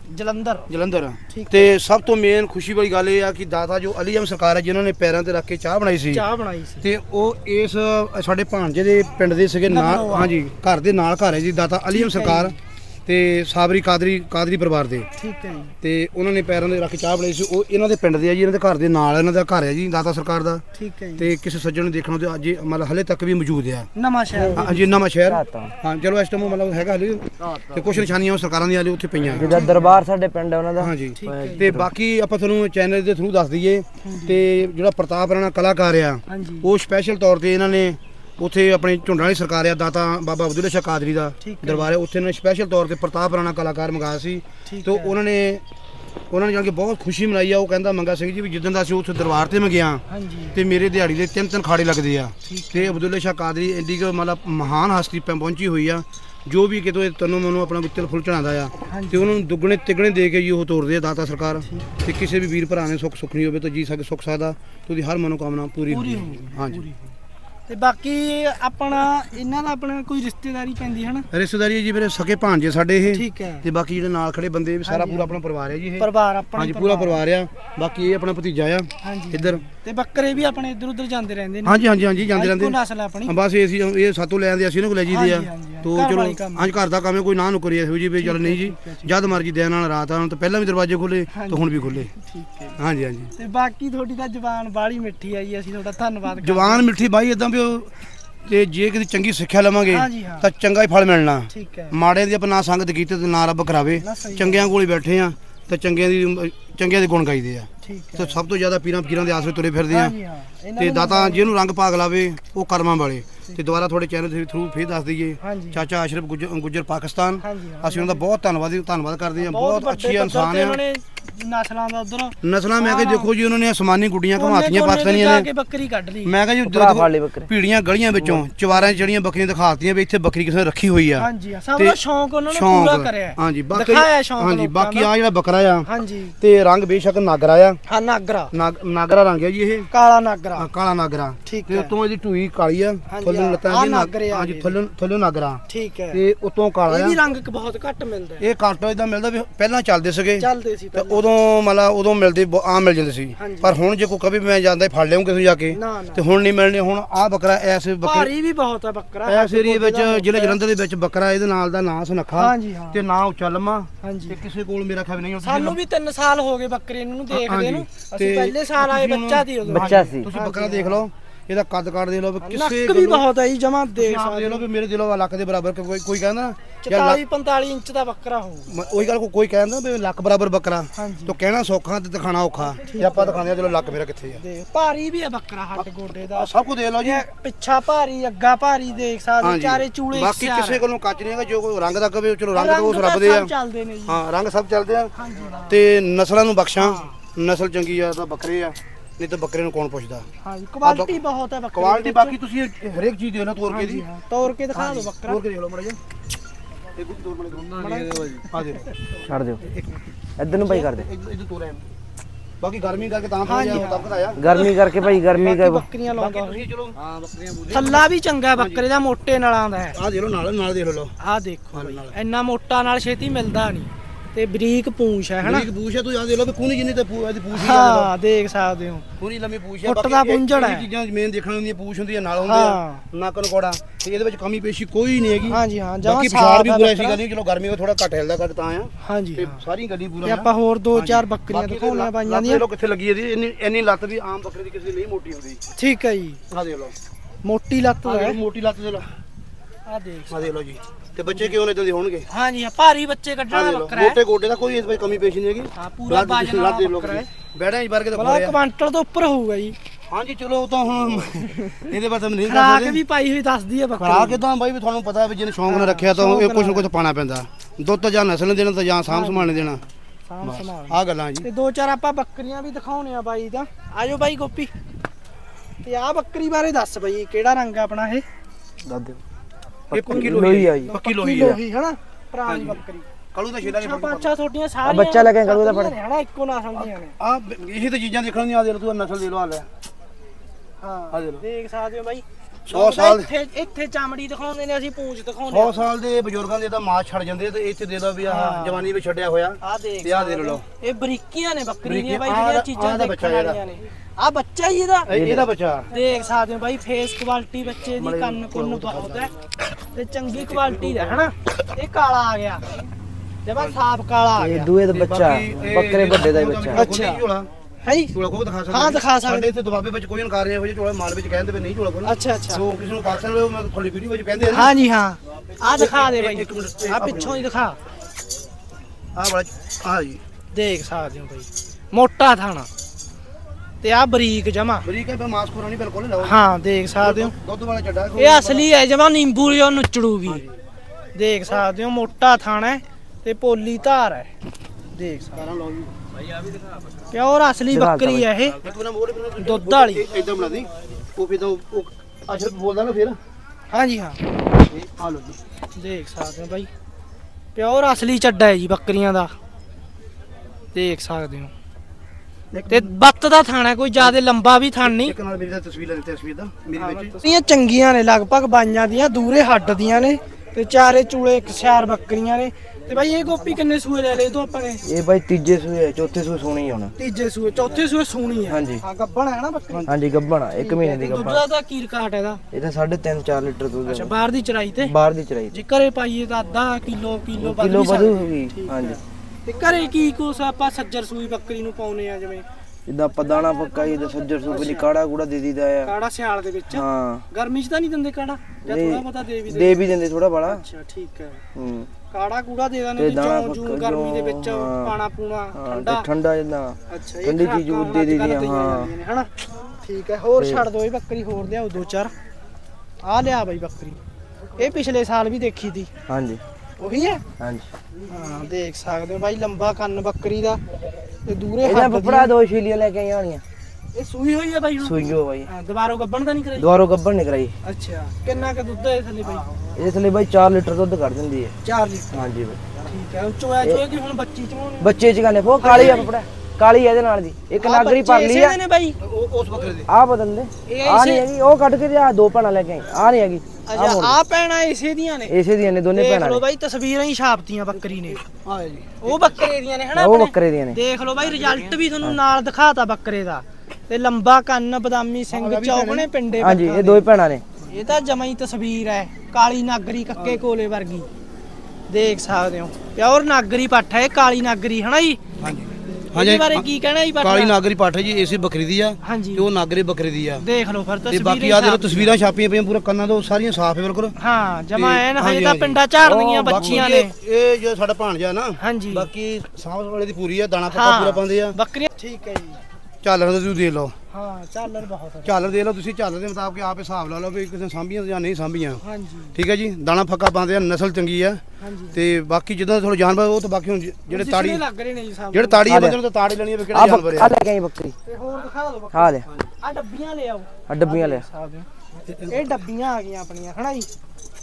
ਜਲੰਧਰ। ਤੇ ਸਭ ਤੋਂ ਮੇਨ ਖੁਸ਼ੀ ਵਾਲੀ ਗੱਲ ਇਹ ਆ ਕਿ ਦਾਤਾ ਜੋ ਅਲੀ ਅਹਿਮਦ ਸਰਕਾਰ ਹੈ, ਜਿਨ੍ਹਾਂ ਨੇ ਪੈਰਾਂ ਤੇ ਰੱਖ ਕੇ ਚਾਹ ਬਣਾਈ ਸੀ। ਤੇ ਉਹ ਇਸ ਸਾਡੇ ਭਾਂਜੇ ਦੇ ਪਿੰਡ ਦੇ ਸੀਗੇ ਨਾਲ। ਹਾਂਜੀ ਘਰ ਦੇ ਨਾਲ ਘਰ ਹੈ ਜੀ ਦਾਤਾ ਅਲੀ ਅਹਿਮਦ ਸਰਕਾਰ ਤੇ ਸਾਬਰੀ ਕਾਦਰੀ ਪਰਿਵਾਰ ਦੇ। ਠੀਕ ਹੈ ਜੀ। ਤੇ ਉਹਨਾਂ ਨੇ ਪੈਰਾਂ ਦੇ ਰੱਖ ਕੇ ਚਾਹ ਬਣਾਈ ਸੀ। ਉਹ ਇਹਨਾਂ ਦੇ ਪਿੰਡ ਦੇ ਆ ਜੀ, ਇਹਨਾਂ ਦੇ ਘਰ ਦੇ ਨਾਲ ਇਹਨਾਂ ਦਾ ਘਰ ਹੈ ਜੀ ਦਾਤਾ ਸਰਕਾਰ ਦਾ। ਠੀਕ ਹੈ ਜੀ। ਤੇ ਕਿਸੇ ਸੱਜਣ ਨੂੰ ਦੇਖਣਾ ਤੇ ਅੱਜ ਮਤਲਬ ਹਲੇ ਤੱਕ ਵੀ ਮੌਜੂਦ ਆ ਨਵਾਂ ਸ਼ਹਿਰ। ਹਾਂਜੀ ਨਵਾਂ ਸ਼ਹਿਰ। ਹਾਂ ਚਲੋ ਇਸ ਟਾਈਮ ਮਤਲਬ ਹੈਗਾ ਹਲੇ, ਤੇ ਕੁਝ ਨਿਸ਼ਾਨੀਆਂ ਸਰਕਾਰਾਂ ਦੀਆਂ ਹਲੇ ਉੱਥੇ ਪਈਆਂ। ਜਿਹਦਾ ਦਰਬਾਰ ਸਾਡੇ ਪਿੰਡ ਹੈ ਉਹਨਾਂ ਦਾ। ਹਾਂਜੀ ਤੇ ਬਾਕੀ ਆਪਾਂ ਤੁਹਾਨੂੰ ਚੈਨਲ ਦੇ ਥਰੂ ਦੱਸ ਦਈਏ। ਤੇ ਜਿਹੜਾ ਪ੍ਰਤਾਪ ਰਾਣਾ ਕਲਾਕਾਰ ਆ, ਉਹ ਸਪੈਸ਼ਲ ਤੌਰ ਤੇ ਇਹਨਾਂ ਨੇ ਉੱਥੇ ਆਪਣੀ ਝੁੰਡਾਂ ਵਾਲੀ ਸਰਕਾਰ ਆ, ਦਾਤਾ ਬਾਬਾ ਅਬਦੁੱਲਾ ਸ਼ਾਹ ਕਾਦਰੀ ਦਾ ਦਰਬਾਰ ਹੈ, ਉੱਥੇ ਨੇ ਸਪੈਸ਼ਲ ਤੌਰ ਤੇ ਪ੍ਰਤਾਪ ਰਾਣਾ ਕਲਾਕਾਰ ਮੰਗਾਇਆ ਸੀ। ਤੇ ਉਹਨਾਂ ਨੇ ਜਾਣ ਕੇ ਬਹੁਤ ਖੁਸ਼ੀ ਮਨਾਈ ਆ। ਉਹ ਕਹਿੰਦਾ ਮੰਗਾ ਸਿੰਘ ਜੀ ਵੀ ਜਿੱਦਣ ਦਾ ਅਸੀਂ ਉੱਥੇ ਦਰਬਾਰ ਤੇ ਮੈਂ ਗਿਆ ਤੇ ਮੇਰੇ ਦਿਹਾੜੀ ਦੇ 3 ਖਾੜੇ ਲੱਗਦੇ ਆ। ਤੇ ਅਬਦੁੱਲਾ ਸ਼ਾਹ ਕਾਦਰੀ ਐਡੀ ਕੁ ਮਤਲਬ ਮਹਾਨ ਹਸਤੀ ਪਹੁੰਚੀ ਹੋਈ ਆ, ਜੋ ਵੀ ਕਿਤੋਂ ਤੈਨੂੰ ਮੈਨੂੰ ਆਪਣਾ ਤਿਲ ਫੁੱਲ ਚੜਾਉਂਦਾ ਆ ਤੇ ਉਹਨਾਂ ਨੂੰ ਦੁੱਗਣੇ ਤਿਗਣੇ ਦੇ ਕੇ ਜੀ ਉਹ ਤੋਰਦੇ ਆ ਦਾਤਾ ਸਰਕਾਰ। ਤੇ ਕਿਸੇ ਵੀ ਵੀਰ ਭਰਾ ਨੇ ਸੁੱਖ ਨਹੀਂ ਹੋਵੇ ਤਾਂ ਜੀ ਸਕੇ ਸੁੱਖ ਸਕਦਾ, ਤੇ ਉਹਦੀ ਹਰ ਮਨੋਕਾਮਨਾ ਪੂਰੀ ਹੋਵੇ। ਹਾਂਜੀ। ਤੇ ਬਾਕੀ ਆਪਣਾ ਇਹਨਾਂ ਦਾ ਆਪਣਾ ਕੋਈ ਰਿਸ਼ਤੇਦਾਰੀ ਪੈਂਦੀ ਹੈ ਨਾ? ਰਿਸ਼ਤੇਦਾਰੀ ਜੀ ਮੇਰੇ ਸਕੇ ਭਾਂਜੇ ਸਾਡੇ ਇਹ। ਠੀਕ ਹੈ। ਤੇ ਬਾਕੀ ਜਿਹੜੇ ਨਾਲ ਖੜੇ ਬੰਦੇ ਵੀ ਸਾਰਾ ਪੂਰਾ ਆਪਣਾ ਪਰਿਵਾਰ ਹੈ ਜੀ ਇਹ। ਪਰਿਵਾਰ ਆਪਣਾ? ਹਾਂਜੀ ਪੂਰਾ ਪਰਿਵਾਰ ਆ। ਬਾਕੀ ਇਹ ਆਪਣਾ ਭਤੀਜਾ ਆ ਇੱਧਰ। ਤੇ ਬੱਕਰੇ ਵੀ ਆਪਣੇ ਇੱਧਰ ਉੱਧਰ ਜਾਂਦੇ ਰਹਿੰਦੇ ਨੇ? ਹਾਂਜੀ ਜਾਂਦੇ ਰਹਿੰਦੇ। ਨਸਲ ਆਪਣੀ ਬਸ ਇਹ ਸਾਤੋਂ ਲੈਂਦੇ, ਅਸੀਂ ਇਹਨਾਂ ਕੋਲ ਲੈ ਜੀਦੇ ਆ। ਤੋ ਚਲੋ ਅੱਜ ਘਰ ਦਾ ਕੰਮ ਹੈ, ਕੋਈ ਨਾ ਨੁਕਰੀ ਇਹੋ ਜੀ ਵੀ ਚੱਲ ਨਹੀਂ ਜੀ ਜਦ ਮਰਜੀ ਦਿਨ ਨਾਲ ਰਾਤ ਆਉਣ ਤੋਂ ਪਹਿਲਾਂ ਵੀ ਦਰਵਾਜ਼ੇ ਖੋਲੇ ਤੇ ਹੁਣ ਵੀ ਖੋਲੇ। ਠੀਕ ਹੈ। ਹਾਂਜੀ। ਤੇ ਬਾਕੀ ਤੁਹਾਡੀ ਤਾਂ ਜ਼ੁਬਾਨ ਬਾਹਲੀ ਮਿੱਠੀ ਆ ਜੀ, ਅਸੀਂ ਤੁਹਾਡਾ ਧੰਨਵਾਦ ਕਰਦੇ। ਜ਼ੁਬਾਨ ਮਿੱਠੀ ਬਾਈ ਇਦਾਂ ਵੀ ਤੇ ਜੇ ਕਿਤੇ ਚੰਗੀ ਸਿੱਖਿਆ ਲਵਾਂਗੇ ਤਾਂ ਚੰਗਾ ਹੀ ਫਲ ਮਿਲਣਾ। ਮਾੜੇ ਦੀ ਆਪਾਂ ਨਾ ਸੰਗਤ ਕੀਤੀ ਤੇ ਨਾ ਰੱਬ ਕਰਾਵੇ। ਚੰਗਿਆਂ ਕੋਲ ਹੀ ਬੈਠੇ ਆ ਤੇ ਚੰਗਿਆਂ ਦੇ ਗੁਣ ਗਾਈਦੇ ਆ। ਤੇ ਸਭ ਤੋਂ ਜ਼ਿਆਦਾ ਪੀਰਾਂ ਫਕੀਰਾਂ ਦੇ ਆਸਰੇ ਤੁਰੇ ਫਿਰਦੇ ਆ। ਤੇ ਦਾਤਾ ਜਿਹਨੂੰ ਰੰਗ ਭਾਗ ਲਾਵੇ ਉਹ ਕਰਮਾਂ ਵਾਲੇ। ਤੇ ਦੁਬਾਰਾ ਤੁਹਾਡੇ ਚੈਨਲ ਦੇ ਥਰੂ ਫੇਰ ਦੱਸ ਦਈਏ, ਚਾਚਾ ਅਸ਼ਰਫ ਗੁੱਜਰ ਪਾਕਿਸਤਾਨ, ਅਸੀਂ ਉਹਨਾਂ ਦਾ ਬਹੁਤ ਧੰਨਵਾਦ ਕਰਦੇ ਹਾਂ। ਬਹੁਤ ਅੱਛੀ ਇਨਸਾਨ ਆ। ਨਸਲਾਂ ਦਾ ਉਧਰ ਨਸਲਾਂ ਮੈਂ ਕਿਹਾ ਦੇਖੋ ਜੀ ਉਹਨਾਂ ਨੇ ਅਸਮਾਨੀ ਗੁੱਡੀਆਂ ਘਮਾਤੀਆਂ ਪਾਕਿਸਤਾਨੀਆਂ ਨੇ। ਬੱਕਰੀ ਕੱਢ ਲਈ ਮੈਂ ਕਿਹਾ ਜੀ ਭੀੜੀਆਂ ਗਲੀਆਂ ਵਿੱਚੋਂ ਚਵਾਰਾਂ ਜਿਹੜੀਆਂ ਬੱਕਰੀਆਂ ਦਿਖਾਤੀਆਂ ਵੀ ਇੱਥੇ ਬੱਕਰੀ ਕਿਸੇ ਨੇ ਰੱਖੀ ਹੋਈ ਆ। ਹਾਂਜੀ ਸਭ ਦਾ ਸ਼ੌਂਕ ਉਹਨਾਂ ਨੇ ਪੂਰਾ ਕਰਿਆ। ਹਾਂਜੀ ਬਾਕੀ ਆ ਜਿਹੜਾ ਬੱਕਰਾ ਆ ਤੇ ਰੰਗ ਬੇਸ਼ੱਕ ਨਾਗਰਾ ਆ। ਹਾਂ ਨਾਗਰਾ ਰੰਗ ਹੈ ਜੀ ਇਹ, ਕਾਲਾ ਨਾਗਰਾ। ਤੇ ਉਤੋਂ ਇਹਦੀ ਢੂਈ ਕਾਲੀ ਆ, ਥੱਲੋਂ ਲੱਤਾਂ ਦੀ ਹਾਂਜੀ ਥੱਲੋਂ ਨਾਗਰਾ। ਠੀਕ ਹੈ। ਤੇ ਉਤੋਂ ਕਾਲਾ ਆ। ਇਹ ਵੀ ਰੰਗ ਬਹੁਤ ਘੱਟ ਮਿਲਦਾ। ਇਹ ਘੱਟ ਇਦਾਂ ਮਿਲਦਾ ਵੀ ਪਹਿਲਾਂ ਚੱਲਦੇ ਸੀ ਤੇ ਉਦੋਂ ਮਿਲਦੇ ਆਮ ਮਿਲ ਜਾਂਦੇ ਸੀ। ਪਰ ਹੁਣ ਜੇ ਕੋਈ ਕभी ਮੈਂ ਜਾਂਦਾ ਫੜ ਲਿਆਉਂ ਕਿਸੇ ਜਾ ਕੇ ਤੇ ਹੁਣ ਨਹੀਂ ਮਿਲਣੇ। ਹੁਣ ਆਹ ਬੱਕਰਾ ਐਸ ਭਾਰੀ ਵੀ ਬਹੁਤ ਆ ਬੱਕਰਾ ਇਸ ਏਰੀਏ ਵਿੱਚ, ਜ਼ਿਲ੍ਹੇ ਜਲੰਧਰ ਦੇ ਵਿੱਚ ਬੱਕਰਾ ਇਹਦੇ ਨਾਲ ਦਾ ਨਾਂ ਸੁਨੱਖਾ ਤੇ ਨਾਂ ਉੱਚਾ ਲੰਮਾ। ਤੇ ਕਿਸੇ ਕੋਲ ਮੇਰਾ ਖਿਆਲ ਨਹੀਂ। ਸਾਨੂੰ ਵੀ 3 ਸਾਲ ਹੋ ਗਏ ਬੱਕਰੇ ਨੂੰ ਦੇਖਦੇ ਨੂੰ। ਅਸੀਂ ਪਹਿਲੇ ਸਾਲ ਆਏ ਬੱਚਾ ਸੀ। ਤੁਸੀਂ ਬੱਕਰਾ ਦੇਖ ਲਓ, ਇਹਦਾ ਕੱਦ ਕਾਟ ਦੇ ਲਓ ਕਿਸੇ ਨੱਕ ਵੀ ਬਹੁਤ ਹੈ ਜੀ ਜਮਾ ਦੇਖ ਆਪ ਦੇ ਲਓ ਵੀ ਮੇਰੇ ਦਿਲੋਂ ਲੱਖ ਦੇ ਬਰਾਬਰ ਕੋਈ ਕਹਿੰਦਾ 44 45 ਇੰਚ ਦਾ ਬੱਕਰਾ ਹੋਊ। ਉਹੀ ਗੱਲ ਕੋਈ ਕਹਿੰਦਾ ਵੀ ਲੱਖ ਬਰਾਬਰ ਬੱਕਰਾ ਤਾਂ ਕਹਿਣਾ ਸੌਖਾ ਤੇ ਦਿਖਾਣਾ ਔਖਾ ਤੇ ਆਪਾਂ ਦਿਖਾਉਂਦੇ ਆ ਚਲੋ ਲੱਕ ਮੇਰਾ ਕਿੱਥੇ ਆ। ਦੇਖ ਭਾਰੀ ਵੀ ਹੈ ਬੱਕਰਾ ਹੱਡ ਗੋਡੇ ਦਾ ਸਭ ਕੁਝ ਦੇਖ ਲਓ ਜੀ ਪਿੱਛਾ ਭਾਰੀ ਅੱਗਾ ਭਾਰੀ ਦੇਖ ਸਕਦੇ ਚਾਰੇ ਚੂਲੇ ਬਾਕੀ ਕਿਸੇ ਕੋਲੋਂ ਕੱਚ ਨਹੀਂ ਹੈਗਾ ਜੋ ਕੋਈ ਰੰਗ ਦਾ ਕਵੇ ਚਲੋ ਰੰਗ ਤਾਂ ਉਸ ਰੱਬ ਦੇ ਆ ਚੱਲਦੇ ਨੇ ਜੀ ਹਾਂ ਰੰਗ ਸਭ ਚੱਲਦੇ ਆ ਤੇ ਨਸਲਾਂ ਨੂੰ ਬਖਸ਼ਾਂ ਨਸਲ ਚੰਗੀ ਆ ਤਾਂ ਬੱਕਰੇ ਆ ਨਹੀਂ ਤਾਂ ਬੱਕਰੇ ਨੂੰ ਕੌਣ ਪੁੱਛਦਾ। ਹਾਂਜੀ ਕੁਆਲਿਟੀ ਬਹੁਤ ਹੈ ਬੱਕਰੇ ਕੁਆਲਿਟੀ ਬਾਕੀ ਤੁਸੀਂ ਹਰੇਕ ਚੀਜ਼ ਦੇ ਨਾ ਤੋੜ ਕੇ ਦੀ ਤੋੜ ਕੇ ਦਿਖਾ ਦਿਓ ਬੱਕਰਾ ਤੋੜ ਕੇ ਦੇਖ ਲਓ ਮੜਾ ਜੀ ਇਹ ਗੁੱਟ ਤੋੜ ਮੜੇ ਆ ਦੇ ਛੱਡ ਦਿਓ ਇੱਧਰ ਨੂੰ ਭਾਈ ਕਰ ਦੇ ਇਹ ਤੋੜ ਐ ਬਾਕੀ ਗਰਮੀ ਕਰਕੇ ਤਾਂ ਥੋੜਾ ਜਿਹਾ ਤਬਕਤ ਆਇਆ ਗਰਮੀ ਕਰਕੇ ਭਾਈ ਗਰਮੀ ਕਰ ਬੱਕਰੀਆਂ ਲਾਉਂਦਾ ਚਲੋ ਹਾਂ ਬੱਕਰੀਆਂ ਬੂਲੇ ਥੱਲਾ ਵੀ ਚੰਗਾ ਬੱਕਰੇ ਦਾ ਮੋਟੇ ਨਾਲਾਂ ਦਾ ਹੈ। ਆ ਦੇਖ ਲਓ ਨਾਲ ਦੇਖ ਲਓ ਆਹ ਦੇਖੋ ਇੰਨਾ ਮੋਟਾ ਨਾਲ ਛੇਤੀ ਮਿਲਦਾ ਨਹੀਂ ਤੇ ਬਰੀਕ ਪੂੰਛ ਹੈ ਹਨਾ ਬਰੀਕ ਪੂਛ ਹੈ ਤੂੰ ਆ ਦੇਖ ਲਓ ਵੀ ਕੂਨੀ ਜਿੰਨੀ ਤੇ ਇਹਦੀ ਪੂਛ ਹੀ ਹਾਂ ਦੇਖ ਸਕਦੇ ਹੋ ਪੂਰੀ ਲੰਮੀ ਪੂਛ ਹੈ ਫੁੱਟ ਦਾ ਪੁੰਝੜ ਹੈ ਚੀਜ਼ਾਂ ਮੇਨ ਦੇਖਣ ਹੁੰਦੀਆਂ ਪੂਛ ਹੁੰਦੀ ਹੈ ਨਾਲ ਹੁੰਦੇ ਆ ਨੱਕ ਨਕੋੜਾ ਤੇ ਇਹਦੇ ਵਿੱਚ ਕਮੀ ਪੇਸ਼ੀ ਕੋਈ ਨਹੀਂ ਹੈਗੀ। ਹਾਂਜੀ ਹਾਂ ਬਾਕੀ ਪਿਛਾੜ ਵੀ ਪੂਰਾ ਐਸੀ ਗੱਲ ਨਹੀਂ ਚਲੋ ਗਰਮੀ ਉਹ ਥੋੜਾ ਘੱਟ ਹਿਲਦਾ ਘੱਟ ਤਾਂ ਆ ਹਾਂਜੀ ਤੇ ਸਾਰੀ ਗੱਡੀ ਪੂਰਾ ਤੇ ਆਪਾਂ ਹੋਰ ਦੋ ਚਾਰ ਬੱਕਰੀਆਂ ਦਿਖਾਉਣੇ ਆ ਬਾਈਆਂ ਦੀਆਂ। ਲੋ ਕਿੱਥੇ ਲੱਗੀ ਇਹਦੀ ਇੰਨੀ ਲੱਤ ਵੀ ਆਮ ਬੱਕਰੇ ਦੀ ਕਿਸੇ ਦੀ ਨਹੀਂ ਮੋਟੀ ਹੁੰਦੀ। ਠੀਕ ਹੈ ਜੀ ਆ ਦੇਖ ਲਓ ਮੋਟੀ ਲੱਤ ਹੈ ਮੋਟੀ ਲੱਤ ਦੇ ਲਓ ਆ ਦੇਖ ਲਓ ਜੀ ਤੇ ਬੱਚੇ ਕਿਉਂ ਇਦਾਂ ਦੇ ਹੋਣਗੇ। ਹਾਂਜੀ ਭਾਰੀ ਬੱਚੇ ਕੱਢਣ ਵਾਲਾ ਬੱਕਰਾ ਹੈ ਮੋਟੇ ਗੋਡੇ ਦਾ ਕੋਈ ਇਸ ਵਿੱਚ ਕਮੀ ਪੇਸ਼ੀ ਨਹੀਂ ਹੈਗੀ ਹਾਂ ਪੂਰਾ ਬਾਜਨ ਵਾਲਾ ਬੱਕਰਾ ਹੈ ਬੈੜਾ ਹੀ ਵਰਗੇ ਦਾ ਬੜਾ ਕੁਆਂਟਲ ਤੋਂ ਉੱਪਰ ਹੋਊਗਾ ਜੀ। ਹਾਂਜੀ ਚਲੋ ਉਹ ਤਾਂ ਹੁਣ ਇਹਦੇ ਬਾਰੇ ਨਹੀਂ ਦੱਸ ਖਰਾਕ ਵੀ ਪਾਈ ਹੋਈ ਦੱਸਦੀ ਹੈ ਬੱਕਰਾ ਖਰਾਕ ਕਿਦਾਂ ਬਾਈ ਵੀ ਤੁਹਾਨੂੰ ਪਤਾ ਵੀ ਜਿਹਨੇ ਸ਼ੌਂਕ ਨਾਲ ਰੱਖਿਆ ਤਾਂ ਇਹ ਕੁਝ ਨਾ ਕੁਝ ਪਾਣਾ ਪੈਂਦਾ ਦੁੱਧ ਤਾਂ ਜਾਂ ਨਸਲ ਦੇਣਾ ਤਾਂ ਜਾਂ ਸਾਂਭ ਸੰਭਾਲਣੇ ਦੇਣਾ ਆ ਗੱਲਾਂ ਜੀ। ਤੇ ਦੋ ਚਾਰ ਆਪਾਂ ਬੱਕਰੀਆਂ ਵੀ ਦਿਖਾਉਣੇ ਆ ਬਾਈ ਦਾ ਆਜੋ ਬਾਈ ਗੋਪੀ ਤੇ ਆ ਬੱਕਰੀ ਬਾਰੇ ਦੱਸ ਬਾਈ ਕਿਹੜਾ ਰੰਗ ਆ ਆਪਣਾ ਇਹ ਦੱਸ ਦਿਓ ਇਹ ਪੱਕੀ ਲੋਹੀ ਆ ਜੀ ਪੱਕੀ ਲੋਹੀ ਆ ਹਨਾ ਪੁਰਾਣੀ ਬੱਕਰੀ ਕਲੂ ਦਾ ਛੇਲਾ ਨਹੀਂ ਪਾਂਚਾ ਛੋਟੀਆਂ ਸਾਰੀਆਂ ਬੱਚਾ ਲੈ ਕੇ ਕਲੂ ਦਾ ਫੜ ਹਨਾ ਇੱਕੋ ਨਸਲ ਦੀਆਂ ਨੇ ਆ ਇਹ ਤਾਂ ਚੀਜ਼ਾਂ ਦੇਖਣ ਦੀਆਂ ਆ ਦੇ ਤੂੰ ਨਸਲ ਦੇ ਲੋ ਆ ਲੈ ਹਾਂ ਦੇਖ ਸਕਦੇ ਹੋ ਬਾਈ 100 ਸਾਲ ਇੱਥੇ ਚਾਮੜੀ ਦਿਖਾਉਂਦੇ ਨੇ ਅਸੀਂ ਪੂੰਛ ਦਿਖਾਉਂਦੇ 100 ਸਾਲ ਦੇ ਬਜ਼ੁਰਗਾਂ ਦੇ ਤਾਂ ਮਾਸ ਛੱਡ ਜਾਂਦੇ ਤੇ ਇੱਥੇ ਦੇ ਦੋ ਵੀ ਆਹ ਜਵਾਨੀ ਵਿੱਚ ਛੱਡਿਆ ਹੋਇਆ ਆ ਦੇਖ ਤੇ ਆ ਦੇ ਲੋ ਇਹ ਬਰੀਕੀਆਂ ਨੇ ਬੱਕਰੀ ਦੀਆਂ ਬਾਈ ਜਿਹੜੀਆਂ ਚੀਜ਼ਾਂ ਦੇਖਣ ਵਾਲੀਆਂ ਨੇ ਆ ਬੱਚਾ ਹੀ ਇਹਦਾ ਬੱਚਾ ਦੇਖ ਸਕਦੇ ਹੋ ਬਾਈ ਫੇਸ ਕੁਆਲਿਟੀ ਬੱਚੇ ਦੀ ਕੰਨ ਕੁੰਨ ਬਹੁਤ ਹੈ ਤੇ ਚੰਗੀ ਕੁਆਲਿਟੀ ਦਾ ਹਨਾ ਇਹ ਕਾਲਾ ਆ ਗਿਆ ਜਮਾ ਸਾਫ ਕਾਲਾ ਆ ਇਹ ਗਿਆ ਦੂਏ ਦਾ ਬੱਚਾ ਬੱਕਰੇ ਵੱਡੇ ਦਾ ਹੀ ਬੱਚਾ ਅੱਛਾ ਹੈ ਜੀ ਝੋਲਾ ਕੋਲ ਦਿਖਾ ਸਕਦੇ ਹਾਂ ਦਿਖਾ ਸਕਦੇ ਸਾਡੇ ਇੱਥੇ ਦੁਆਬੇ ਵਿੱਚ ਕੋਈ ਇਨਕਾਰ ਨਹੀਂ ਹੋ ਜੇ ਝੋਲਾ ਮਾਲ ਵਿੱਚ ਕਹਿੰਦੇ ਵੀ ਨਹੀਂ ਝੋਲਾ ਕੋਲ ਅੱਛਾ ਅੱਛਾ ਸੋ ਕਿਸੇ ਨੂੰ ਪਾਸਣ ਲਓ ਮੈਂ ਤੁਹਾਡੀ ਵੀਡੀਓ ਵਿੱਚ ਕਹਿੰਦੇ ਆ ਹਾਂ ਜੀ ਹਾਂ ਆ ਦਿਖਾ ਦੇ ਬਾਈ ਆ ਪਿੱਛੋਂ ਹੀ ਦਿਖਾ ਆ ਬੜਾ ਆ ਜੀ ਦੇਖ ਸਕਦੇ ਹੋ ਬਾਈ ਮੋਟਾ ਥਾਣਾ ਤੇ ਆ ਬਰੀਕ ਜਮਾ ਬਰੀਕ ਹੈ ਮਾਸ ਖੋਰਾਣੀ ਬਿਲਕੁਲ ਲਾਓ ਹਾਂ ਦੇਖ ਸਕਦੇ ਹੋ ਦੁੱਧ ਵਾਲਾ ਚੱਡਾ ਇਹ ਅਸਲੀ ਹੈ ਜਮਾ ਨਿੰਬੂ ਜੋ ਨੁਚੜੂਗੀ ਦੇਖ ਸਕਦੇ ਹੋ ਮੋਟਾ ਥਾਣਾ ਤੇ ਪੋਲੀ ਧਾਰ ਹੈ ਦੇਖ ਸਕਦੇ ਲਓ ਜੀ ਪਿਓਰ ਅਸਲੀ ਬੱਕਰੀ ਹੈ ਇਹ ਤੂੰ ਨਾ ਮੋੜ ਦੁੱਧ ਵਾਲੀ ਇਦਾਂ ਬਣਾ ਦੀ ਉਹ ਫਿਰ ਤਾਂ ਉਹ ਅਸ਼ਰ ਬੋਲਦਾ ਨਾ ਫਿਰ ਹਾਂ ਜੀ ਹਾਂ ਆ ਲਓ ਜੀ ਦੇਖ ਸਕਦੇ ਹੋ ਬਾਈ ਪਿਓਰ ਅਸਲੀ ਚੱਡਾ ਹੈ ਜੀ ਬੱਕਰੀਆਂ ਦਾ ਦੇਖ ਸਕਦੇ ਹੋ ਤੇ ਬੱਤ ਦਾ ਥਾਣਾ ਕੋਈ ਜ਼ਿਆਦਾ ਲੰਬਾ ਵੀ ਥਣ ਨਹੀਂ ਇੱਕ ਨਾਲ ਮੇਰੀ ਤਸਵੀਰ ਲੈ ਤਸਵੀਰ ਦਾ ਮੇਰੇ ਵਿੱਚ ਇਹ ਚੰਗੀਆਂ ਨੇ ਲਗਭਗ ਬਾਈਆਂ ਦੀਆਂ ਦੂਰੇ ਹੱਡ ਦੀਆਂ ਨੇ ਤੇ ਚਾਰੇ ਚੂਲੇ ਇੱਕ ਸਿਆਰ ਬੱਕਰੀਆਂ ਨੇ ਤੇ ਬਾਈ ਇਹ ਗੋਪੀ ਕਿੰਨੇ ਸੂਏ ਲੈ ਲਏ ਤੋਂ ਆਪਾਂ ਨੇ ਇਹ ਭਾਈ ਤੀਜੇ ਸੂਏ ਚੌਥੇ ਸੂਏ ਸੋਣੀ ਹੋਣਾ ਤੀਜੇ ਸੂਏ ਚੌਥੇ ਸੂਏ ਸੋਣੀ ਹੈ ਹਾਂਜੀ ਹਾਂ ਗੱਬਣ ਹੈ ਨਾ ਬੱਕਰੀ ਹਾਂਜੀ ਗੱਭਣ 1 ਮਹੀਨੇ ਦੀ ਦੁੱਧ ਗੱਭਣ ਦਾ ਤਾਂ ਕੀ ਰਿਕਾਰਡ ਇਹਦਾ ਇਹ ਤਾਂ 3.5 4 ਲੀਟਰ ਦੁੱਧ ਅੱਛਾ ਬਾਹਰ ਦੀ ਚਰਾਈ ਤੇ ਬਾਹਰ ਦੀ ਚਰਾਈ ਜੇ ਘਰੇ ਪਾਈਏ ਤਾਂ ਅੱਧਾ ਕਿਲੋ ਕਿਲੋ ਵੱਧ ਵਧੂ ਸਕਦੀ। ਹੋਗੀ ਹਾਂਜੀ ਤੇ ਘਰੇ ਕੀ ਕੁਛ ਆਪਾਂ ਸੱਜਰ ਸੂਈ ਬੱਕਰੀ ਨੂੰ ਪਾਉਨੇ ਆ ਜਿਵੇਂ ਜਿੱਦਾਂ ਪਦਾਣਾ ਪੱਕਾ ਹੀ ਤੇ ਸੱਜਰ ਸੂਪ ਦੀ ਕਾੜਾ ਕੂੜਾ ਦੇ ਦੀਦਾ ਆ ਕਾੜਾ ਸਿਆਲ ਦੇ ਵਿੱਚ ਹਾਂ ਗਰਮੀ 'ਚ ਤਾਂ ਨਹੀਂ ਦਿੰਦੇ ਕਾੜਾ ਜਾਂ ਨਹੀਂ, ਥੋੜਾ ਪਤਾ ਦੇ ਵੀ ਦੇ ਵੀ ਦਿੰਦੇ ਥੋੜਾ ਬਾਲਾ ਅੱਛਾ ਠੀਕ ਹੈ ਹੂੰ ਕਾੜਾ ਕੂੜਾ ਦੇ ਦਿੰਦੇ ਤੇ ਤੇ ਦਾਣਾ ਜੂੰ ਜੂੰ ਗਰਮੀ ਦੇ ਵਿੱਚ ਹਾਂ। ਪਾਣਾ ਪੂਣਾ ਹਾਂ ਠੰਡਾ ਤੇ ਠੰਡਾ ਜਿੱਦਾਂ ਅੱਛਾ ਇਹ ਠੰਡੀ ਚੀਜ਼ ਖੁਰਾਕਾਂ ਦੇ ਅੱਜ ਕੱਲ੍ਹ ਦੀਆਂ, ਦਈਆਂ ਹਾਂ। ਜਾਂਦੀਆਂ ਨੇ, ਹਨਾ ਠੀਕ ਹੈ ਹੋਰ ਛੱਡ ਦੋ ਇਹ ਬੱਕਰੀ ਹੋਰ ਲਿਆਓ ਦੋ ਚਾਰ ਆ ਲਿਆ ਬਾਈ ਬੱਕਰੀ ਇਹ ਪਿਛਲੇ ਸਾਲ ਵੀ ਦੇਖੀ ਸੀ ਹਾਂਜੀ ਉਹੀ ਹੈ ਹਾਂਜੀ ਹਾਂ ਦੇਖ ਸਕਦੇ ਹੋ ਬਾਈ ਲੰਬਾ ਕੰਨ ਬੱਕਰੀ ਦਾ ਤੇ ਦੂਰੇ ਇਹਨਾਂ ਹੱਥ ਫਫੜਾ ਦੋ ਛੀਲੀਆਂ ਲੈ ਕੇ ਆਈਆਂ ਹੋਣੀਆਂ ਇਹ ਸੂਈ ਹੋਈ ਹੈ ਬਾਈ ਹੁਣ ਸੂਈਓ ਬਾਈ ਹਾਂ ਦੁਬਾਰਾ ਗੱਬਣ ਤਾਂ ਨਹੀਂ ਕਰਾਈ ਦੁਆਰੋਂ ਗੱਭਣ ਨਹੀਂ ਕਰਾਈ ਅੱਛਾ ਕਿੰਨਾ ਕੁ ਦੁੱਧ ਹੈ ਇਹ ਥੱਲੇ ਬਾਈ ਇਹਦੇ ਥੱਲੇ ਬਾਈ 4 ਲੀਟਰ ਦੁੱਧ ਕੱਢ ਦਿੰਦੀ ਹੈ 4 ਲੀਟਰ ਹਾਂਜੀ ਬਾਈ ਠੀਕ ਹੈ ਚੋਇਆ ਚੋਇਆ ਕਿ ਹੁਣ ਬੱਚੀ ਚਵਾਉਣੀ ਬੱਚੇ ਚ ਗਾਨੇ ਫੋ ਕਾਲੀ ਆ ਫਫੜਾ ਕਾਲੀ ਆ ਇਹਦੇ ਨਾਲ ਦੀ ਇੱਕ ਨਾਗਰੀ ਪਰ ਲਈ ਆ ਨੇ ਬਾਈ ਉਸ ਬੱਕਰੇ ਦੇ ਆ ਬਦਲ ਦੇ ਇਹ ਆ ਨਹੀਂ ਹੈਗੀ ਉਹ ਕੱਢ ਕੇ ਆ ਦੋ ਭੈਣਾਂ ਲੈ ਕੇ ਆਈ ਆ ਨਹੀਂ ਹੈਗੀ ਅੱਛਾ ਆ ਪੈਣਾ ਇਸੇ ਦੀਆਂ ਨੇ ਇਸੇ ਦੀਆਂ ਨੇ ਦੋਨੇ ਦੇਖ ਭੈਣਾਂ ਲਓ ਨੇ ਬਾਈ ਤਸਵੀਰਾਂ ਹੀ ਛਾਪਤੀਆਂ ਬੱਕਰੀ ਨੇ ਆ ਜੀ ਉਹ ਬੱਕਰੇ ਦੀਆਂ ਨੇ ਹਨਾ ਉਹ ਆਪਣੇ? ਬੱਕਰੇ ਦੀਆਂ ਨੇ ਦੇਖ ਲਓ ਬਾਈ ਰਿਜ਼ਲਟ ਵੀ ਤੁਹਾਨੂੰ ਨਾਲ ਦਿਖਾਤਾ ਬੱਕਰੇ ਦਾ ਤੇ ਲੰਬਾ ਕੰਨ ਬਦਾਮੀ ਸਿੰਘ ਚੌਗਣੇ ਪਿੰਡੇ ਹਾਂਜੀ ਬੱਕਰੇ ਇਹ ਦੋਵੇਂ ਭੈਣਾਂ ਨੇ ਇਹ ਤਾਂ ਜਮਾਂ ਹੀ ਤਸਵੀਰ ਹੈ ਕਾਲੀ ਨਾਗਰੀ ਕੱਕੇ ਕੋਲੇ ਵਰਗੀ ਦੇਖ ਸਕਦੇ ਹੋ ਪਿਓਰ ਨਾਗਰੀ ਪੱਠ ਹੈ ਇਹ ਕਾਲੀ ਨਾਗਰੀ ਹਨਾ ਜੀ ਹਾਂਜੀ ਇਹਦੇ ਬਾਰੇ ਕੀ ਕਹਿਣਾ ਜੀ? ਕਾਲੀ ਨਾਗਰੀ ਪੱਠ ਹੈ ਜੀ, ਇਸੇ ਬੱਕਰੀ ਦੀ ਆ ਹਾਂਜੀ, ਤੇ ਉਹ ਨਾਗਰੀ ਬੱਕਰੀ ਦੀ ਆ। ਦੇਖ ਲਓ ਫਿਰ ਤੇ ਤਸਵੀਰਾਂ ਬਾਕੀ ਆ ਦੇਖੋ ਤਸਵੀਰਾਂ ਛਾਪੀਆਂ ਪਈਆਂ ਪੂਰਾ ਕੰਨਾਂ ਤੋਂ ਸਾਰੀਆਂ ਸਾਫ਼ ਹੈ ਬਿਲਕੁਲ। ਹਾਂ ਜਮਾ ਐਨ ਹਜੇ ਹਾਂਜੀ, ਤਾਂ ਪਿੰਡਾਂ ਝਾੜਨੀਆਂ ਬਾਕੀ ਬੱਚੀਆਂ ਨੇ। ਇਹ ਜੋ ਸਾਡਾ ਭਾਣਜਾ ਨਾ, ਹਾਂਜੀ ਬਾਕੀ ਸਾਂਭ ਵਾਲੇ ਦੀ ਪੂਰੀ ਆ, ਦਾਣਾ ਪੱਕਾ ਪੂਰਾ ਪਾਉਂਦੇ ਆ। ਬੱਕਰੀਆਂ ਠੀਕ ਹੈ ਜੀ। ਝਾਲਰ ਦਾ ਤੁਸੀਂ ਦੇਖ ਲਓ, ਹਾਂ ਝਾਲਰ ਬਹੁਤ ਹੈ। ਝਾਲਰ ਦੇਖ ਲਓ ਤੁਸੀਂ, ਝਾਲਰ ਦੇ ਮੁਤਾਬਕ ਆਪ ਹਿਸਾਬ ਲਾ ਲਓ ਵੀ ਕਿਸੇ ਸਾਂਭੀਆਂ ਜਾਂ ਨਹੀਂ ਸਾਂਭੀਆਂ। ਹਾਂਜੀ ਠੀਕ ਹੈ ਜੀ, ਦਾਣਾ ਫੱਕਾ ਪਾਉਂਦੇ ਆ, ਨਸਲ ਚੰਗੀ ਆ। ਹਾਂਜੀ ਤੇ ਬਾਕੀ ਜਿੱਦਾਂ ਥੋੜਾ ਜਾਨਵਰ ਉਹ ਤਾਂ ਬਾਕੀ ਹੁਣ ਜਿਹੜੇ ਤਾੜੀ ਲੱਗ ਰਹੇ ਨੇ ਜੀ ਸਾਹਿਬ। ਜਿਹੜੇ ਤਾੜੀ ਆ ਬੰਦੇ ਨੂੰ ਤਾਂ ਤਾੜੀ ਲੈਣੀ ਆ ਵੀ ਕਿਹੜਾ ਜਾਨਵਰ ਆ ਆ। ਲੈ ਕੇ ਆਈ ਬੱਕਰੀ। ਤੇ ਹੋਰ ਦਿਖਾ ਦਿਓ ਆ ਲੈ ਆ ਡੱਬੀਆਂ ਲੈ ਆਓ। ਆ ਡੱਬੀਆਂ ਲੈ। ਇਹ ਡੱਬੀਆਂ ਆ ਗਈਆਂ ਆਪਣੀਆਂ ਹਨਾ ਜੀ।